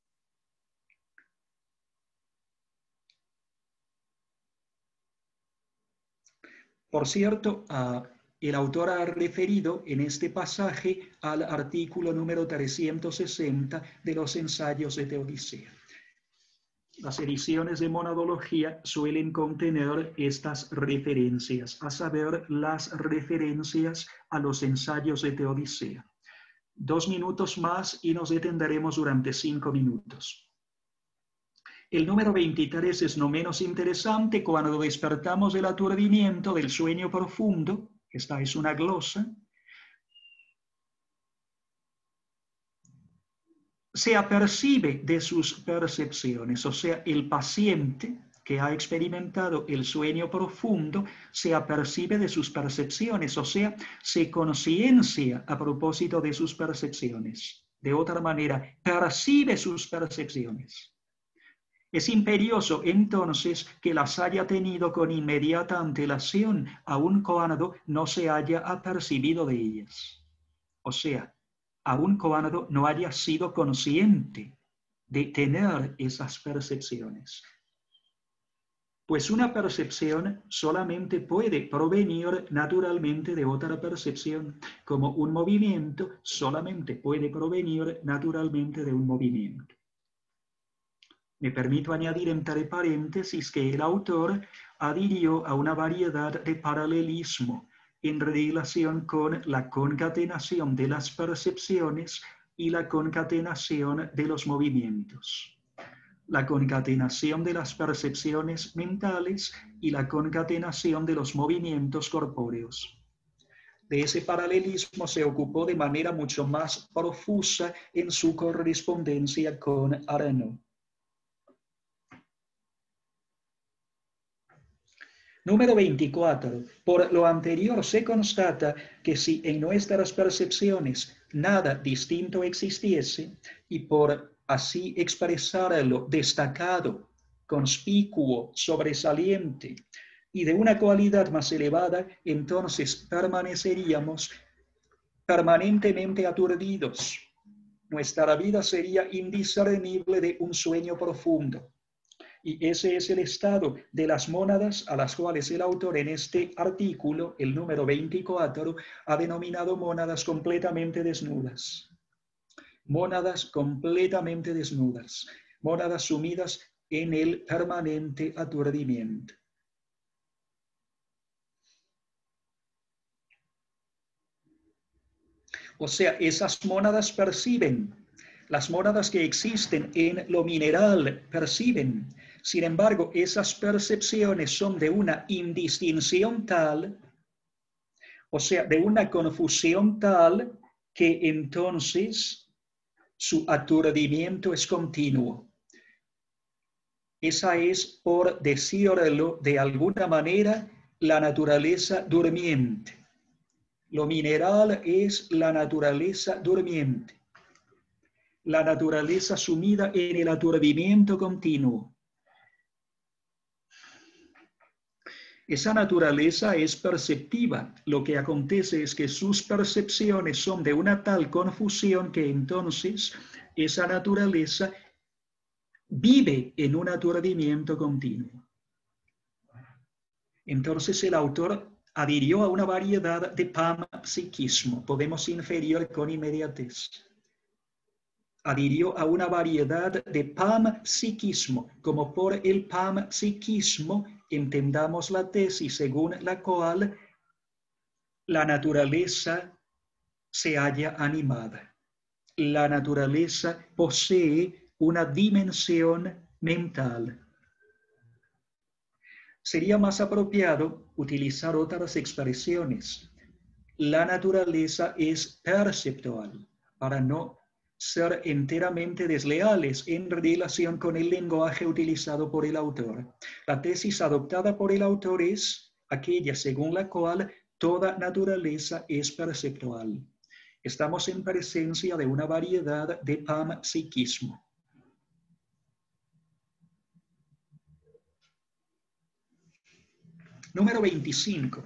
Por cierto, uh, el autor ha referido en este pasaje al artículo número trescientos sesenta de los ensayos de Teodicea. Las ediciones de monadología suelen contener estas referencias, a saber, las referencias a los ensayos de Teodicea. Dos minutos más y nos detendremos durante cinco minutos. El número veintitrés es no menos interesante cuando despertamos del aturdimiento del sueño profundo. Esta es una glosa. Se apercibe de sus percepciones, o sea, el paciente que ha experimentado el sueño profundo se apercibe de sus percepciones, o sea, se conciencia a propósito de sus percepciones. De otra manera, percibe sus percepciones. Es imperioso entonces que las haya tenido con inmediata antelación, aun cuando no se haya apercibido de ellas. O sea, aun cuando no haya sido consciente de tener esas percepciones. Pues una percepción solamente puede provenir naturalmente de otra percepción, como un movimiento solamente puede provenir naturalmente de un movimiento. Me permito añadir entre paréntesis que el autor adhirió a una variedad de paralelismo en relación con la concatenación de las percepciones y la concatenación de los movimientos. La concatenación de las percepciones mentales y la concatenación de los movimientos corpóreos. De ese paralelismo se ocupó de manera mucho más profusa en su correspondencia con Arnaud. Número veinticuatro. Por lo anterior se constata que si en nuestras percepciones nada distinto existiese, y por así expresarlo destacado, conspicuo, sobresaliente y de una cualidad más elevada, entonces permaneceríamos permanentemente aturdidos. Nuestra vida sería indiscernible de un sueño profundo. Y ese es el estado de las mónadas a las cuales el autor en este artículo, el número veinticuatro, ha denominado mónadas completamente desnudas. Mónadas completamente desnudas. Mónadas sumidas en el permanente aturdimiento. O sea, esas mónadas perciben. Las mónadas que existen en lo mineral perciben. Sin embargo, esas percepciones son de una indistinción tal, o sea, de una confusión tal, que entonces su aturdimiento es continuo. Esa es, por decirlo de alguna manera, la naturaleza durmiente. Lo mineral es la naturaleza durmiente. La naturaleza sumida en el aturdimiento continuo. Esa naturaleza es perceptiva. Lo que acontece es que sus percepciones son de una tal confusión que entonces esa naturaleza vive en un aturdimiento continuo. Entonces el autor adhirió a una variedad de panpsiquismo. Podemos inferir con inmediatez. Adhirió a una variedad de panpsiquismo, como por el panpsiquismo entendamos la tesis según la cual la naturaleza se halla animada. La naturaleza posee una dimensión mental. Sería más apropiado utilizar otras expresiones. La naturaleza es perceptual, para no ser enteramente desleales en relación con el lenguaje utilizado por el autor. La tesis adoptada por el autor es aquella según la cual toda naturaleza es perceptual. Estamos en presencia de una variedad de panpsiquismo. Número veinticinco.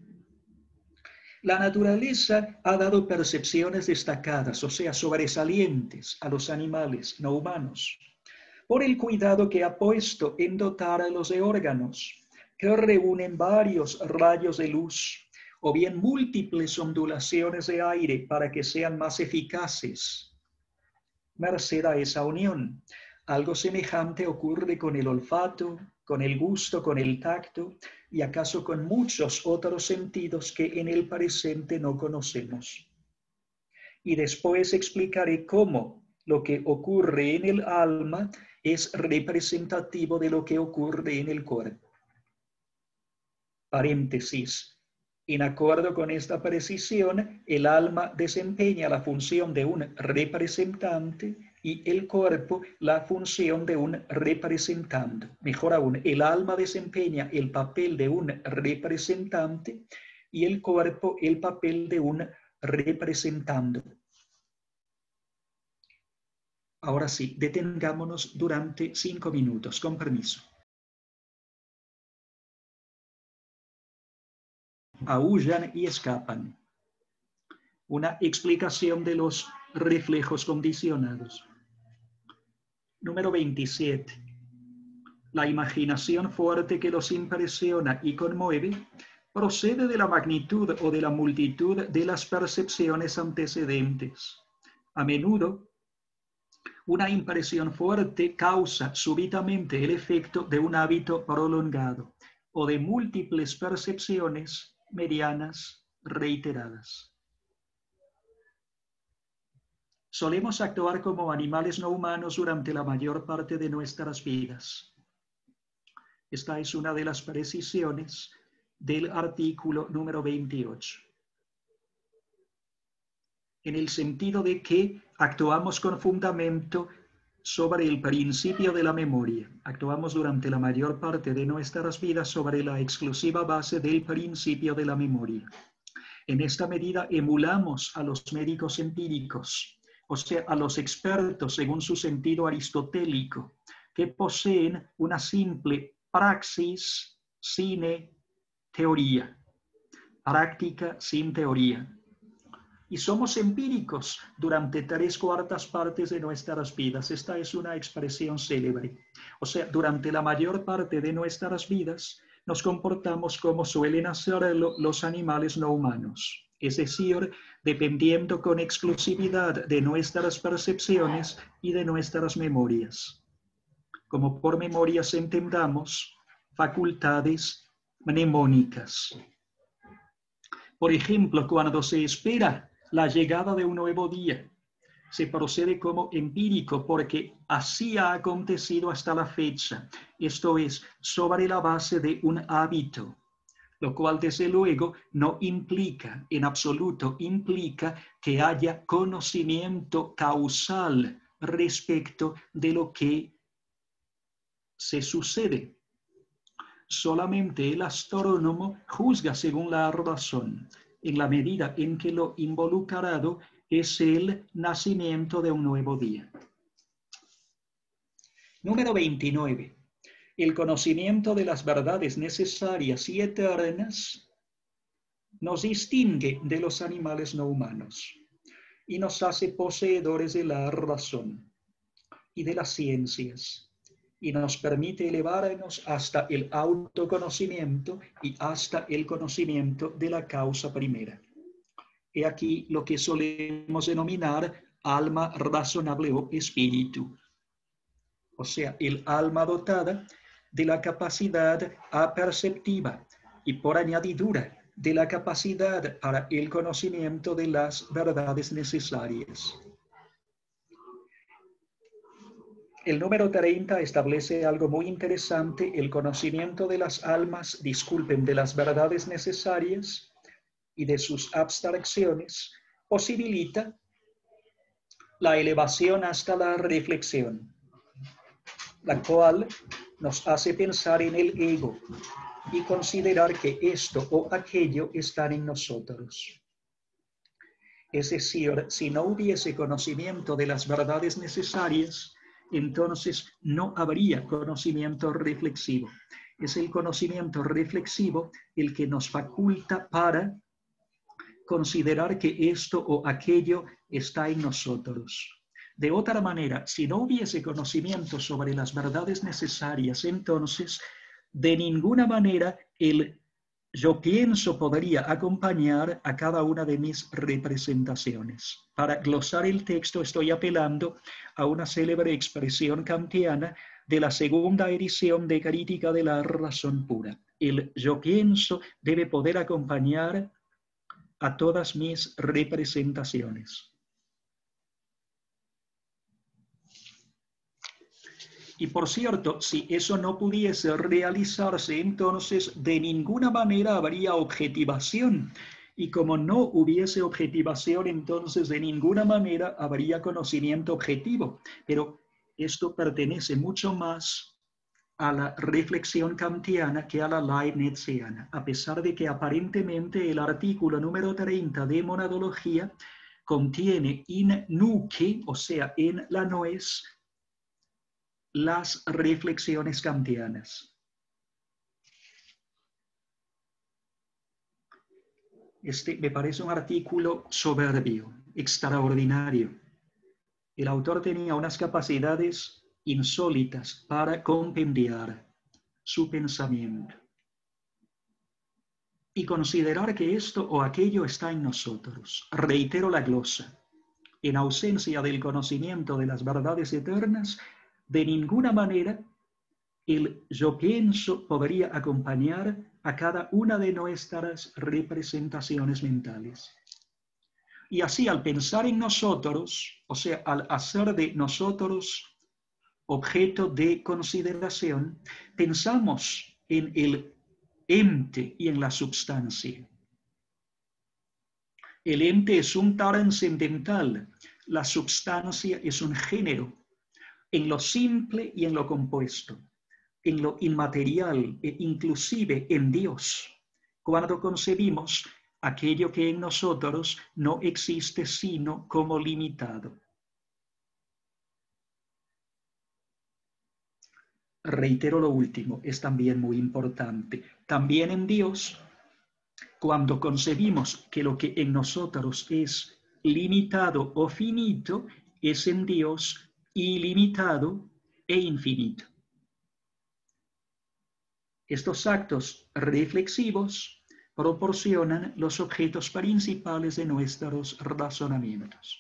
La naturaleza ha dado percepciones destacadas, o sea, sobresalientes a los animales no humanos, por el cuidado que ha puesto en dotar a los de órganos que reúnen varios rayos de luz o bien múltiples ondulaciones de aire para que sean más eficaces. Merced a esa unión, algo semejante ocurre con el olfato, con el gusto, con el tacto y acaso con muchos otros sentidos que en el presente no conocemos. Y después explicaré cómo lo que ocurre en el alma es representativo de lo que ocurre en el cuerpo. Paréntesis. En acuerdo con esta precisión, el alma desempeña la función de un representante y el cuerpo la función de un representando. Mejor aún, el alma desempeña el papel de un representante y el cuerpo el papel de un representando. Ahora sí, detengámonos durante cinco minutos, con permiso. Aúllan y escapan. Una explicación de los reflejos condicionados. Número veintisiete. La imaginación fuerte que los impresiona y conmueve procede de la magnitud o de la multitud de las percepciones antecedentes. A menudo, una impresión fuerte causa súbitamente el efecto de un hábito prolongado o de múltiples percepciones medianas reiteradas. Solemos actuar como animales no humanos durante la mayor parte de nuestras vidas. Esta es una de las precisiones del artículo número veintiocho. En el sentido de que actuamos con fundamento sobre el principio de la memoria. Actuamos durante la mayor parte de nuestras vidas sobre la exclusiva base del principio de la memoria. En esta medida emulamos a los médicos empíricos, o sea, a los expertos según su sentido aristotélico, que poseen una simple praxis sin teoría, práctica sin teoría. Y somos empíricos durante tres cuartas partes de nuestras vidas. Esta es una expresión célebre. O sea, durante la mayor parte de nuestras vidas nos comportamos como suelen hacerlo los animales no humanos. Es decir, dependiendo con exclusividad de nuestras percepciones y de nuestras memorias. Como por memorias entendamos facultades mnemónicas. Por ejemplo, cuando se espera la llegada de un nuevo día, se procede como empírico porque así ha acontecido hasta la fecha. Esto es, sobre la base de un hábito, lo cual desde luego no implica, en absoluto implica que haya conocimiento causal respecto de lo que se sucede. Solamente el astrónomo juzga según la razón, en la medida en que lo involucrado es el nacimiento de un nuevo día. Número veintinueve. El conocimiento de las verdades necesarias y eternas nos distingue de los animales no humanos y nos hace poseedores de la razón y de las ciencias y nos permite elevarnos hasta el autoconocimiento y hasta el conocimiento de la causa primera. He aquí lo que solemos denominar alma razonable o espíritu. O sea, el alma dotada de la capacidad aperceptiva y por añadidura de la capacidad para el conocimiento de las verdades necesarias. El número treinta establece algo muy interesante. El conocimiento de las almas, disculpen, de las verdades necesarias y de sus abstracciones, posibilita la elevación hasta la reflexión, la cual nos hace pensar en el ego y considerar que esto o aquello están en nosotros. Es decir, si no hubiese conocimiento de las verdades necesarias, entonces no habría conocimiento reflexivo. Es el conocimiento reflexivo el que nos faculta para considerar que esto o aquello está en nosotros. De otra manera, si no hubiese conocimiento sobre las verdades necesarias, entonces de ninguna manera el yo pienso podría acompañar a cada una de mis representaciones. Para glosar el texto estoy apelando a una célebre expresión kantiana de la segunda edición de Crítica de la Razón Pura. El yo pienso debe poder acompañar a todas mis representaciones. Y por cierto, si eso no pudiese realizarse, entonces de ninguna manera habría objetivación. Y como no hubiese objetivación, entonces de ninguna manera habría conocimiento objetivo. Pero esto pertenece mucho más a la reflexión kantiana que a la leibniziana, a pesar de que aparentemente el artículo número treinta de monadología contiene in nuce, o sea, en la nuez, las reflexiones kantianas. Este me parece un artículo soberbio, extraordinario. El autor tenía unas capacidades insólitas para compendiar su pensamiento y considerar que esto o aquello está en nosotros. Reitero la glosa. En ausencia del conocimiento de las verdades eternas, de ninguna manera el yo pienso podría acompañar a cada una de nuestras representaciones mentales. Y así, al pensar en nosotros, o sea, al hacer de nosotros objeto de consideración, pensamos en el ente y en la substancia. El ente es un trascendental, la substancia es un género, en lo simple y en lo compuesto, en lo inmaterial e inclusive en Dios, cuando concebimos aquello que en nosotros no existe sino como limitado. Reitero lo último, es también muy importante. También en Dios, cuando concebimos que lo que en nosotros es limitado o finito, es en Dios ilimitado e infinito. Estos actos reflexivos proporcionan los objetos principales de nuestros razonamientos.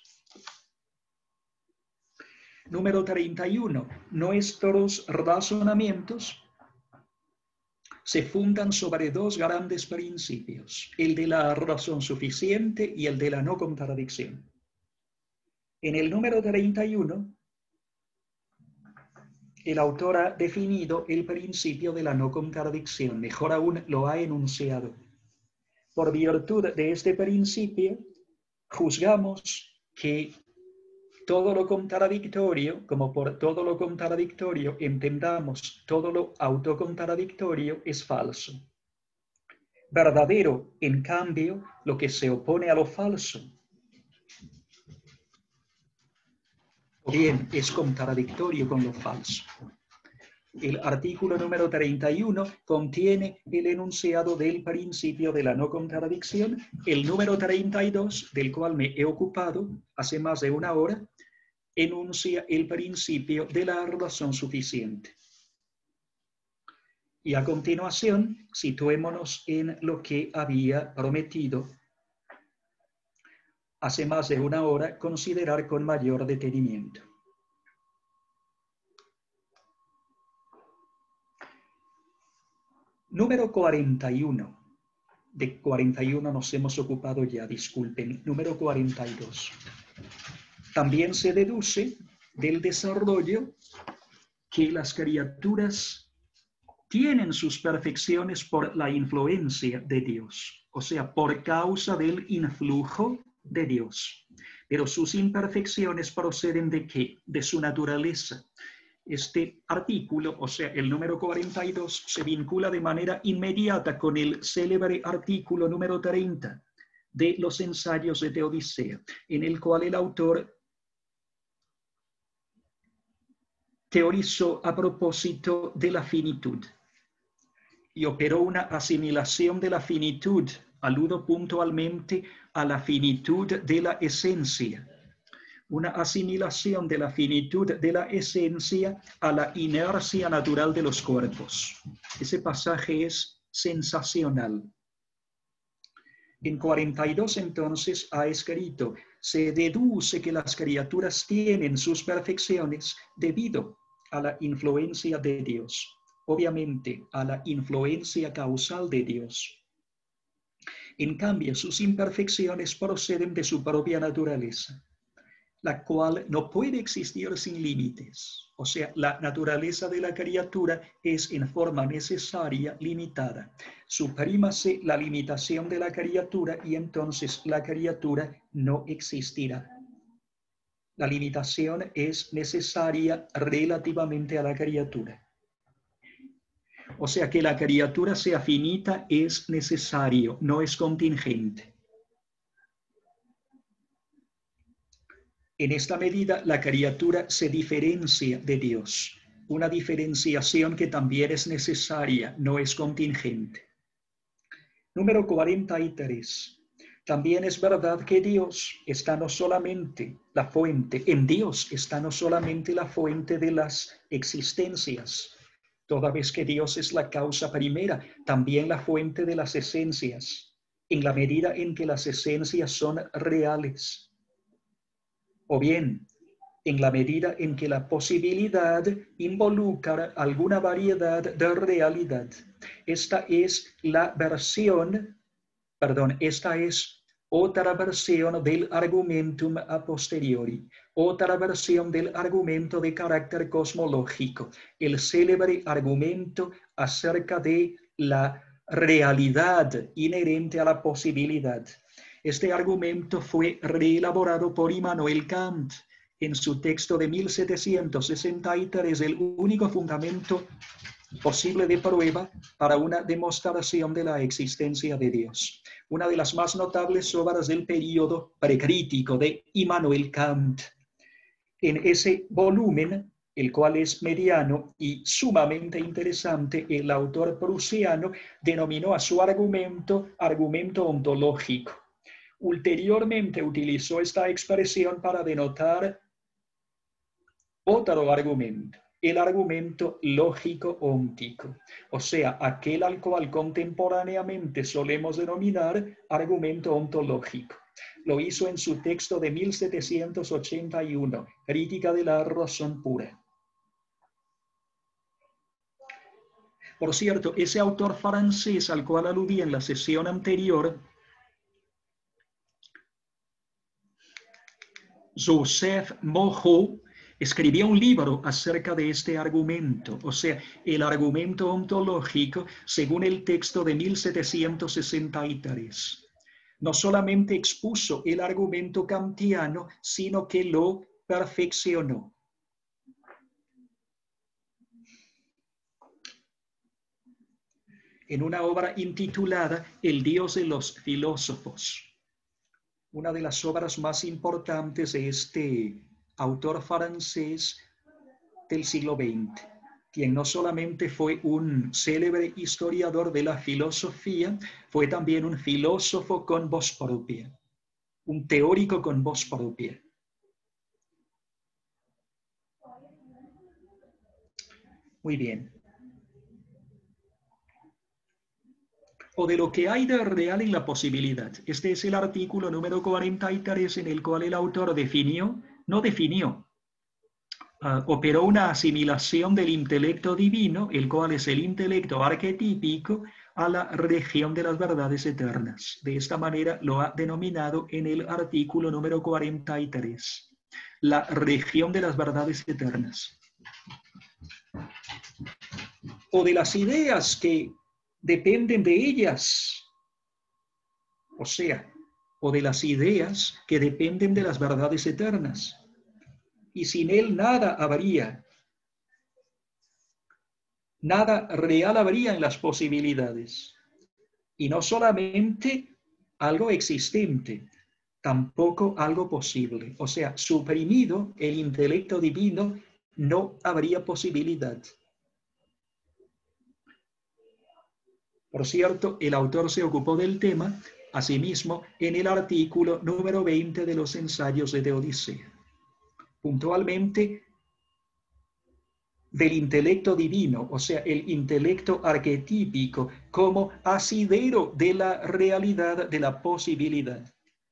Número treinta y uno. Nuestros razonamientos se fundan sobre dos grandes principios, el de la razón suficiente y el de la no contradicción. En el número treinta y uno, el autor ha definido el principio de la no contradicción, mejor aún lo ha enunciado. Por virtud de este principio, juzgamos que todo lo contradictorio, como por todo lo contradictorio entendamos todo lo autocontradictorio, es falso. Verdadero, en cambio, lo que se opone a lo falso, o bien es contradictorio con lo falso. El artículo número treinta y uno contiene el enunciado del principio de la no contradicción. El número treinta y dos, del cual me he ocupado hace más de una hora, enuncia el principio de la razón suficiente. Y a continuación, situémonos en lo que había prometido hace más de una hora considerar con mayor detenimiento. Número cuarenta y uno. De cuarenta y uno nos hemos ocupado ya, disculpen. Número cuarenta y dos. También se deduce del desarrollo que las criaturas tienen sus perfecciones por la influencia de Dios, o sea, por causa del influjo de Dios. Pero sus imperfecciones proceden ¿de qué? De su naturaleza. Este artículo, o sea, el número cuarenta y dos, se vincula de manera inmediata con el célebre artículo número treinta de los ensayos de Teodicea, en el cual el autor teorizó a propósito de la finitud y operó una asimilación de la finitud, aludo puntualmente a la finitud de la esencia, una asimilación de la finitud de la esencia a la inercia natural de los cuerpos. Ese pasaje es sensacional. En cuarenta y dos entonces ha escrito, se deduce que las criaturas tienen sus perfecciones debido a la influencia de Dios, obviamente a la influencia causal de Dios. En cambio, sus imperfecciones proceden de su propia naturaleza, la cual no puede existir sin límites. O sea, la naturaleza de la criatura es en forma necesaria limitada. Suprímase la limitación de la criatura y entonces la criatura no existirá. La limitación es necesaria relativamente a la criatura. O sea, que la criatura sea finita es necesario, no es contingente. En esta medida, la criatura se diferencia de Dios, una diferenciación que también es necesaria, no es contingente. Número cuarenta y tres. También es verdad que Dios está no solamente la fuente, en Dios está no solamente la fuente de las existencias, toda vez que Dios es la causa primera, también la fuente de las esencias, en la medida en que las esencias son reales. O bien, en la medida en que la posibilidad involucra alguna variedad de realidad. Esta es la versión, perdón, esta es otra versión del argumentum a posteriori, otra versión del argumento de carácter cosmológico, el célebre argumento acerca de la realidad inherente a la posibilidad. Este argumento fue reelaborado por Immanuel Kant en su texto de mil setecientos sesenta y tres, el único fundamento posible de prueba para una demostración de la existencia de Dios. Una de las más notables obras del período precrítico de Immanuel Kant. En ese volumen, el cual es mediano y sumamente interesante, el autor prusiano denominó a su argumento argumento ontológico. Ulteriormente utilizó esta expresión para denotar otro argumento, el argumento lógico-óntico, o sea, aquel al cual contemporáneamente solemos denominar argumento ontológico. Lo hizo en su texto de mil setecientos ochenta y uno, Crítica de la razón pura. Por cierto, ese autor francés al cual aludí en la sesión anterior, Joseph Moreau, escribió un libro acerca de este argumento, o sea, el argumento ontológico según el texto de mil setecientos sesenta y tres. No solamente expuso el argumento kantiano, sino que lo perfeccionó. En una obra intitulada El Dios de los filósofos, una de las obras más importantes de este autor francés del siglo veinte, quien no solamente fue un célebre historiador de la filosofía, fue también un filósofo con voz propia, un teórico con voz propia. Muy bien. O de lo que hay de real en la posibilidad. Este es el artículo número cuarenta y tres en el cual el autor definió, no definió, uh, operó una asimilación del intelecto divino, el cual es el intelecto arquetípico, a la región de las verdades eternas. De esta manera lo ha denominado en el artículo número cuarenta y tres. La región de las verdades eternas. O de las ideas que dependen de ellas, o sea, o de las ideas que dependen de las verdades eternas. Y sin él nada habría, nada real habría en las posibilidades. Y no solamente algo existente, tampoco algo posible. O sea, suprimido el intelecto divino, no habría posibilidad. Por cierto, el autor se ocupó del tema, asimismo, en el artículo número veinte de los ensayos de Teodicea. Puntualmente, del intelecto divino, o sea, el intelecto arquetípico, como asidero de la realidad, de la posibilidad.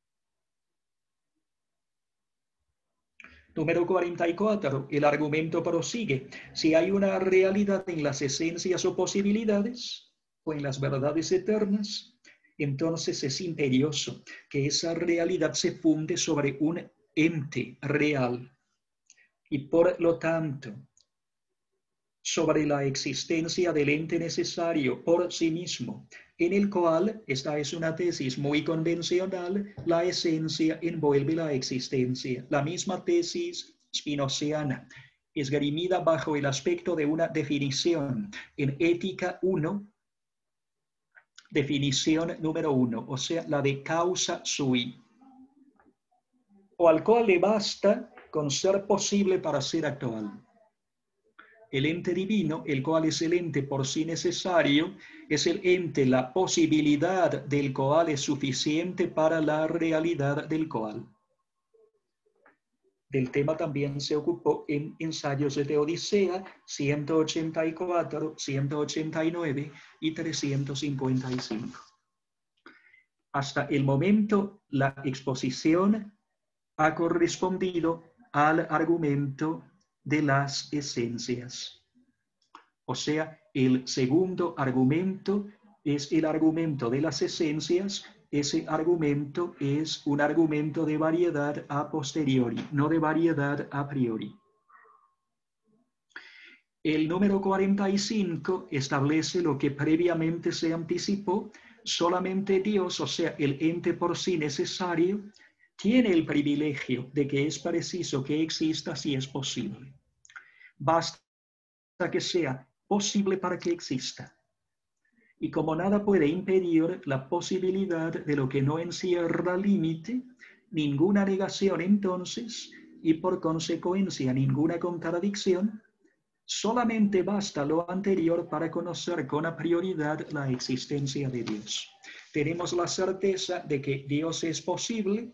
Número cuarenta y cuatro, el argumento prosigue. Si hay una realidad en las esencias o posibilidades, o en las verdades eternas, entonces es imperioso que esa realidad se funde sobre un ente real y por lo tanto sobre la existencia del ente necesario por sí mismo, en el cual, esta es una tesis muy convencional, la esencia envuelve la existencia. La misma tesis spinoziana, esgrimida bajo el aspecto de una definición en Ética uno, definición número uno, o sea, la de causa sui, o al cual le basta con ser posible para ser actual. El ente divino, el cual es el ente por sí necesario, es el ente, la posibilidad del cual es suficiente para la realidad del cual. Del tema también se ocupó en Ensayos de Teodicea ciento ochenta y cuatro, ciento ochenta y nueve y trescientos cincuenta y cinco. Hasta el momento, la exposición ha correspondido al argumento de las esencias. O sea, el segundo argumento es el argumento de las esencias. Ese argumento es un argumento de variedad a posteriori, no de variedad a priori. El número cuarenta y cinco establece lo que previamente se anticipó. Solamente Dios, o sea, el ente por sí necesario, tiene el privilegio de que es preciso que exista si es posible. Basta que sea posible para que exista. Y como nada puede impedir la posibilidad de lo que no encierra límite, ninguna negación entonces, y por consecuencia ninguna contradicción, solamente basta lo anterior para conocer con a prioridad la existencia de Dios. Tenemos la certeza de que Dios es posible.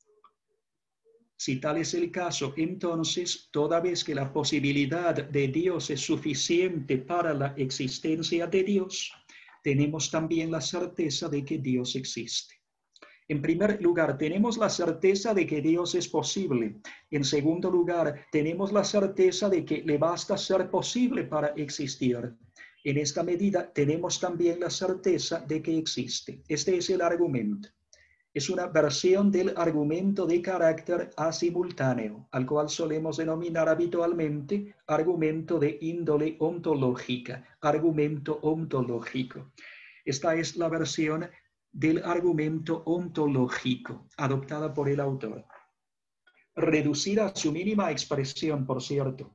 Si tal es el caso, entonces, toda vez que la posibilidad de Dios es suficiente para la existencia de Dios, tenemos también la certeza de que Dios existe. En primer lugar, tenemos la certeza de que Dios es posible. En segundo lugar, tenemos la certeza de que le basta ser posible para existir. En esta medida, tenemos también la certeza de que existe. Este es el argumento. Es una versión del argumento de carácter asimultáneo, al cual solemos denominar habitualmente argumento de índole ontológica, argumento ontológico. Esta es la versión del argumento ontológico adoptada por el autor, reducida a su mínima expresión, por cierto.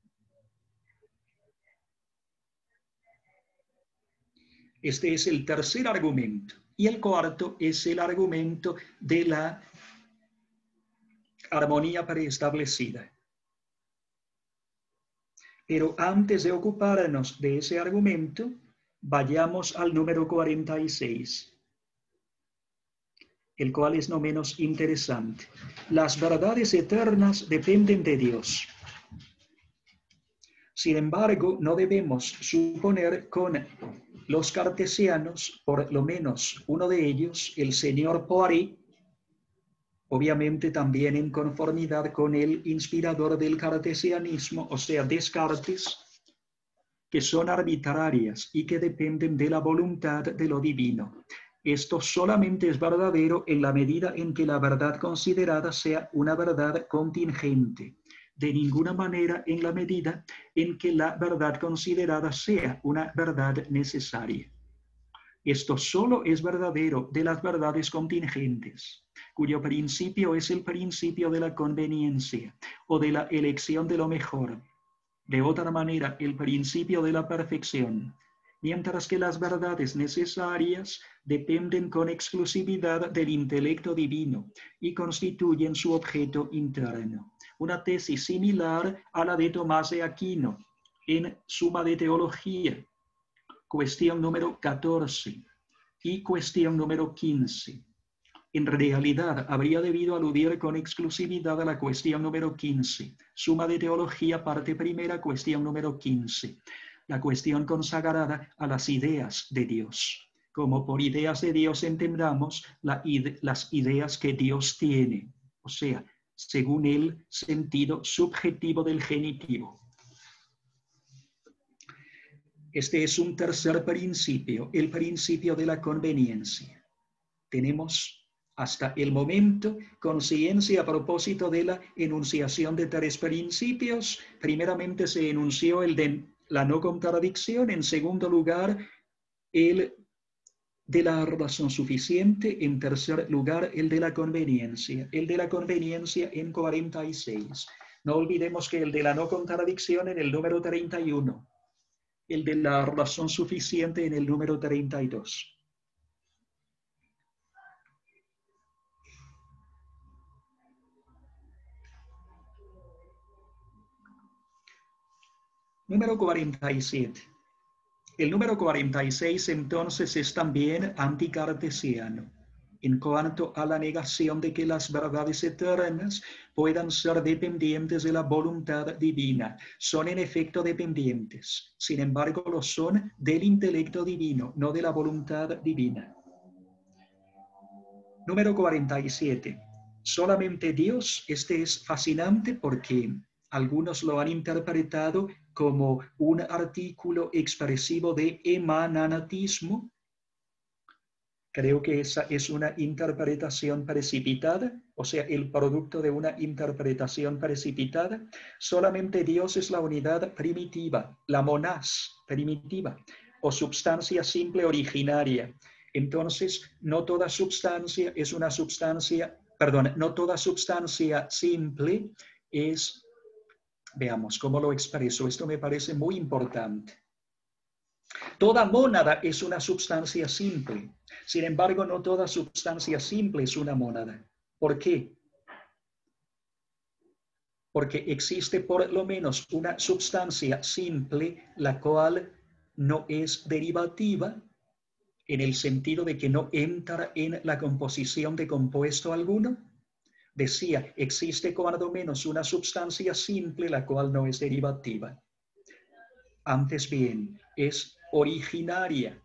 Este es el tercer argumento. Y el cuarto es el argumento de la armonía preestablecida. Pero antes de ocuparnos de ese argumento, vayamos al número cuarenta y seis, el cual es no menos interesante. Las verdades eternas dependen de Dios. Sin embargo, no debemos suponer con los cartesianos, por lo menos uno de ellos, el señor Poiré, obviamente también en conformidad con el inspirador del cartesianismo, o sea, Descartes, que son arbitrarias y que dependen de la voluntad de lo divino. Esto solamente es verdadero en la medida en que la verdad considerada sea una verdad contingente. De ninguna manera en la medida en que la verdad considerada sea una verdad necesaria. Esto solo es verdadero de las verdades contingentes, cuyo principio es el principio de la conveniencia o de la elección de lo mejor. De otra manera, el principio de la perfección, mientras que las verdades necesarias dependen con exclusividad del intelecto divino y constituyen su objeto interno. Una tesis similar a la de Tomás de Aquino en Suma de Teología, cuestión número catorce y cuestión número quince. En realidad, habría debido aludir con exclusividad a la cuestión número quince, Suma de Teología, parte primera, cuestión número quince, la cuestión consagrada a las ideas de Dios. Como por ideas de Dios entendamos la ide- las ideas que Dios tiene, o sea, según el sentido subjetivo del genitivo. Este es un tercer principio, el principio de la conveniencia. Tenemos hasta el momento conciencia a propósito de la enunciación de tres principios. Primeramente se enunció el de la no contradicción, en segundo lugar el de la razón suficiente, en tercer lugar el de la conveniencia. El de la conveniencia en cuarenta y seis. No olvidemos que el de la no contradicción en el número treinta y uno. El de la razón suficiente en el número treinta y dos. Número cuarenta y siete. El número cuarenta y seis entonces es también anticartesiano en cuanto a la negación de que las verdades eternas puedan ser dependientes de la voluntad divina. Son en efecto dependientes, sin embargo lo son del intelecto divino, no de la voluntad divina. Número cuarenta y siete. Solamente Dios. Este es fascinante porque algunos lo han interpretado como un artículo expresivo de emananatismo. Creo que esa es una interpretación precipitada, o sea, el producto de una interpretación precipitada. Solamente Dios es la unidad primitiva, la monás primitiva, o substancia simple originaria. Entonces, no toda substancia es una substancia, perdón, no toda substancia simple es, veamos cómo lo expreso, esto me parece muy importante. Toda mónada es una substancia simple. Sin embargo, no toda substancia simple es una mónada. ¿Por qué? Porque existe por lo menos una substancia simple, la cual no es derivativa, en el sentido de que no entra en la composición de compuesto alguno. Decía, existe cuando menos una substancia simple, la cual no es derivativa. Antes bien, es originaria.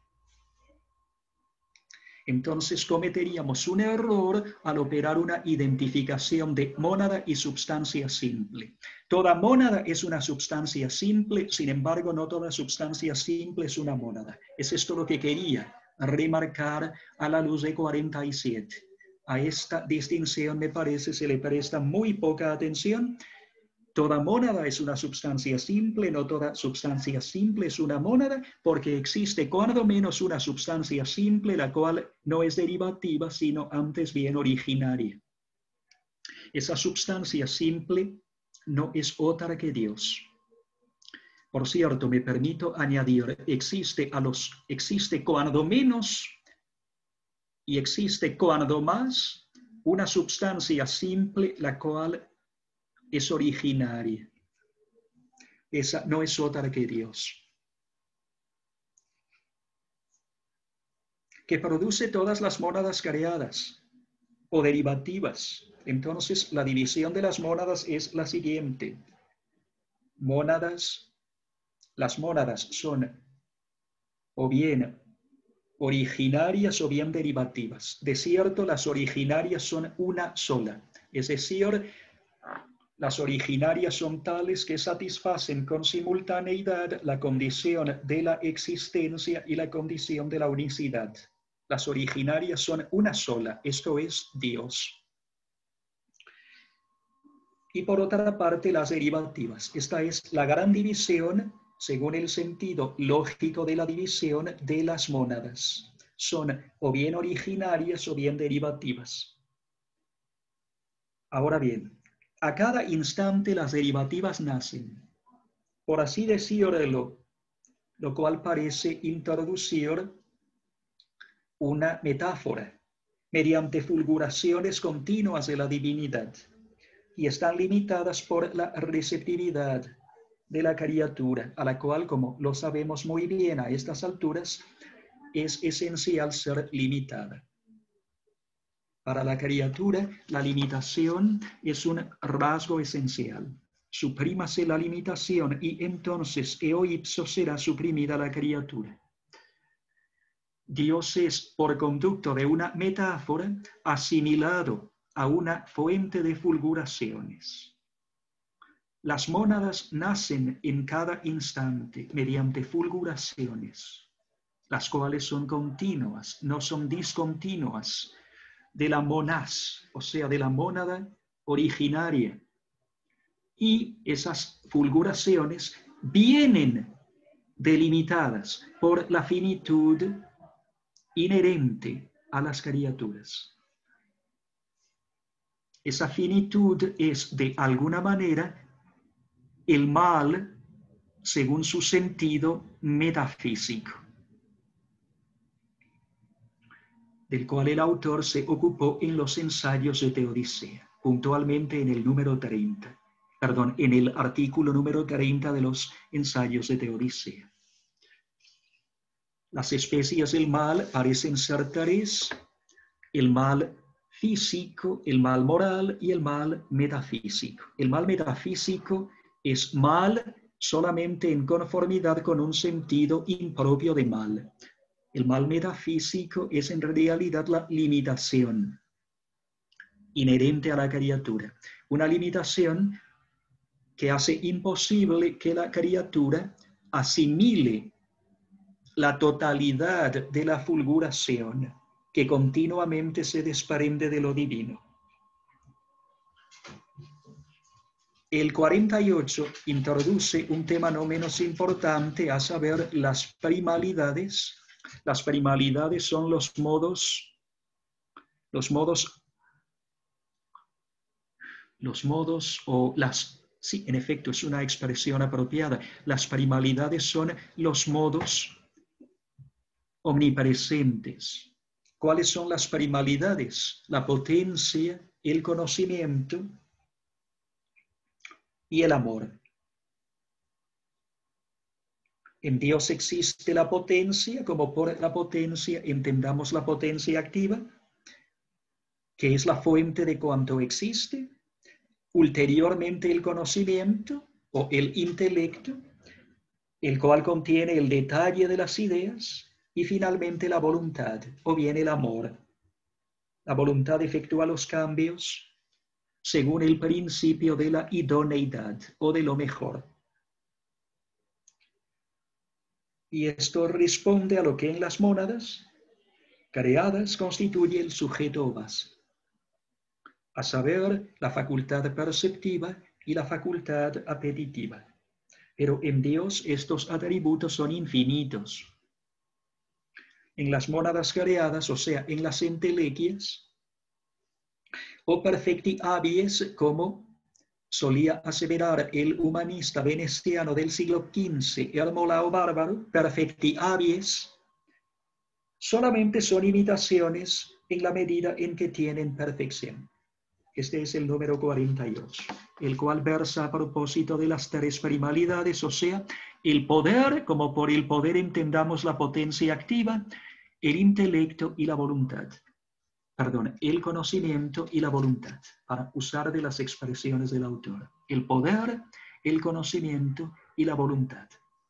Entonces cometeríamos un error al operar una identificación de mónada y substancia simple. Toda mónada es una substancia simple, sin embargo, no toda substancia simple es una mónada. Es esto lo que quería remarcar a la luz de cuarenta y siete. A esta distinción, me parece, se le presta muy poca atención. Toda mónada es una substancia simple, no toda substancia simple es una mónada, porque existe cuando menos una substancia simple, la cual no es derivativa, sino antes bien originaria. Esa substancia simple no es otra que Dios. Por cierto, me permito añadir, existe, a los, existe cuando menos y existe cuando más una substancia simple, la cual es originaria. Esa no es otra que Dios, que produce todas las mónadas creadas o derivativas. Entonces, la división de las mónadas es la siguiente. Mónadas, las mónadas son o bien originarias o bien derivativas. De cierto, las originarias son una sola, es decir, las originarias son tales que satisfacen con simultaneidad la condición de la existencia y la condición de la unicidad. Las originarias son una sola, esto es Dios. Y por otra parte, las derivativas. Esta es la gran división, según el sentido lógico de la división de las mónadas. Son o bien originarias o bien derivativas. Ahora bien, a cada instante las derivativas nacen, por así decirlo, lo cual parece introducir una metáfora mediante fulguraciones continuas de la divinidad y están limitadas por la receptividad de la criatura, a la cual, como lo sabemos muy bien a estas alturas, es esencial ser limitada. Para la criatura, la limitación es un rasgo esencial. Suprímase la limitación y entonces eo ipso será suprimida la criatura. Dios es, por conducto de una metáfora, asimilado a una fuente de fulguraciones. Las mónadas nacen en cada instante mediante fulguraciones, las cuales son continuas, no son discontinuas, de la monás, o sea, de la mónada originaria. Y esas fulguraciones vienen delimitadas por la finitud inherente a las criaturas. Esa finitud es, de alguna manera, el mal según su sentido metafísico, del cual el autor se ocupó en los ensayos de Teodicea, puntualmente en el número treinta. perdón, en el artículo número treinta de los ensayos de Teodicea. Las especies del mal parecen ser tres: el mal físico, el mal moral y el mal metafísico. El mal metafísico es mal solamente en conformidad con un sentido impropio de mal. El mal metafísico es en realidad la limitación inherente a la criatura. Una limitación que hace imposible que la criatura asimile la totalidad de la fulguración que continuamente se desprende de lo divino. El cuarenta y ocho introduce un tema no menos importante, a saber, las primalidades. Las primalidades son los modos, los modos, los modos o las, sí, en efecto, es una expresión apropiada. Las primalidades son los modos omnipresentes. ¿Cuáles son las primalidades? La potencia, el conocimiento y el amor. En Dios existe la potencia, como por la potencia entendamos la potencia activa, que es la fuente de cuanto existe. Ulteriormente el conocimiento o el intelecto, el cual contiene el detalle de las ideas. Y finalmente la voluntad, o bien el amor. La voluntad efectúa los cambios según el principio de la idoneidad o de lo mejor. Y esto responde a lo que en las mónadas creadas constituye el sujeto base, a saber, la facultad perceptiva y la facultad apetitiva. Pero en Dios estos atributos son infinitos. En las mónadas creadas, o sea, en las entelequias, o perfecti habeas, como solía aseverar el humanista veneciano del siglo quince, Hermolao Bárbaro, perfecti habeas, solamente son imitaciones en la medida en que tienen perfección. Este es el número cuarenta y ocho, el cual versa a propósito de las tres primalidades, o sea, el poder, como por el poder entendamos la potencia activa, el intelecto y la voluntad. Perdón, el conocimiento y la voluntad, para usar de las expresiones del autor. El poder, el conocimiento y la voluntad.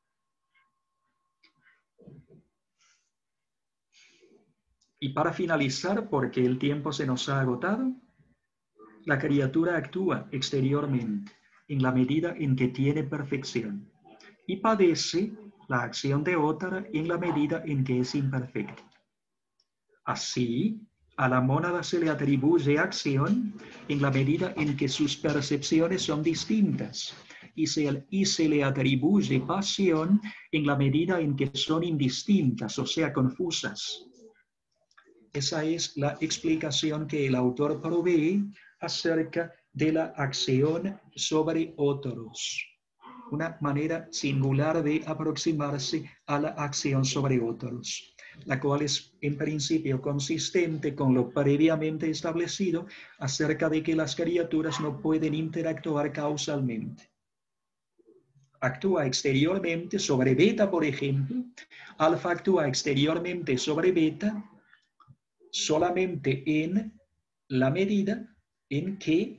Y para finalizar, porque el tiempo se nos ha agotado, la criatura actúa exteriormente en la medida en que tiene perfección y padece la acción de otra en la medida en que es imperfecta. Así, a la mónada se le atribuye acción en la medida en que sus percepciones son distintas y se, y se le atribuye pasión en la medida en que son indistintas, o sea, confusas. Esa es la explicación que el autor provee acerca de la acción sobre otros. Una manera singular de aproximarse a la acción sobre otros, la cual es en principio consistente con lo previamente establecido acerca de que las criaturas no pueden interactuar causalmente. Actúa exteriormente sobre beta, por ejemplo. Alfa actúa exteriormente sobre beta solamente en la medida en que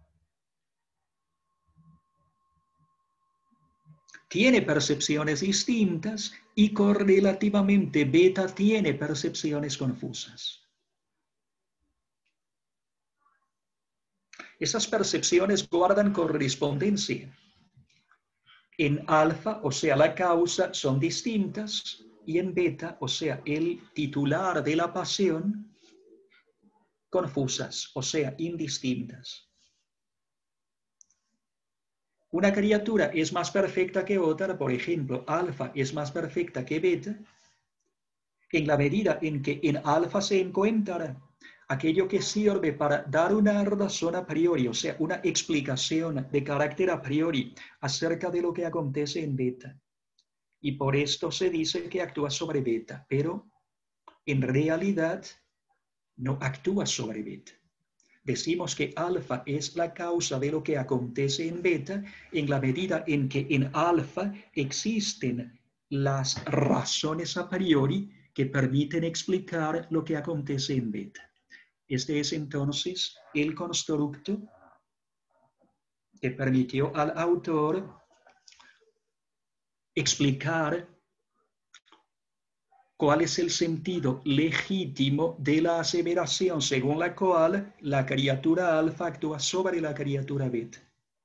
tiene percepciones distintas y correlativamente beta tiene percepciones confusas. Esas percepciones guardan correspondencia. En alfa, o sea, la causa, son distintas, y en beta, o sea, el titular de la pasión, confusas, o sea, indistintas. Una criatura es más perfecta que otra, por ejemplo, alfa es más perfecta que beta, en la medida en que en alfa se encuentra aquello que sirve para dar una razón a priori, o sea, una explicación de carácter a priori acerca de lo que acontece en beta. Y por esto se dice que actúa sobre beta, pero en realidad no actúa sobre beta. Decimos que alfa es la causa de lo que acontece en beta en la medida en que en alfa existen las razones a priori que permiten explicar lo que acontece en beta. Este es entonces el constructo que permitió al autor explicar cuál es el sentido legítimo de la aseveración según la cual la criatura alfa actúa sobre la criatura beta.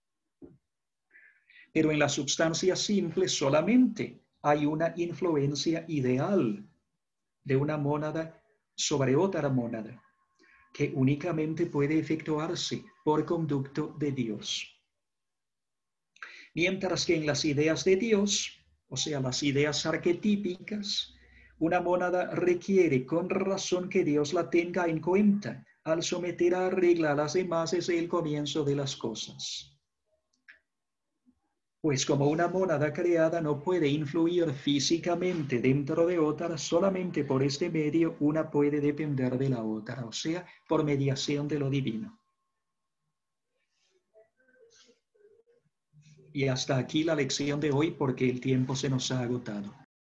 Pero en la substancia simple solamente hay una influencia ideal de una mónada sobre otra mónada, que únicamente puede efectuarse por conducto de Dios. Mientras que en las ideas de Dios, o sea, las ideas arquetípicas, una mónada requiere con razón que Dios la tenga en cuenta al someter a regla a las demás desde el comienzo de las cosas. Pues como una mónada creada no puede influir físicamente dentro de otra, solamente por este medio una puede depender de la otra, o sea, por mediación de lo divino. Y hasta aquí la lección de hoy porque el tiempo se nos ha agotado.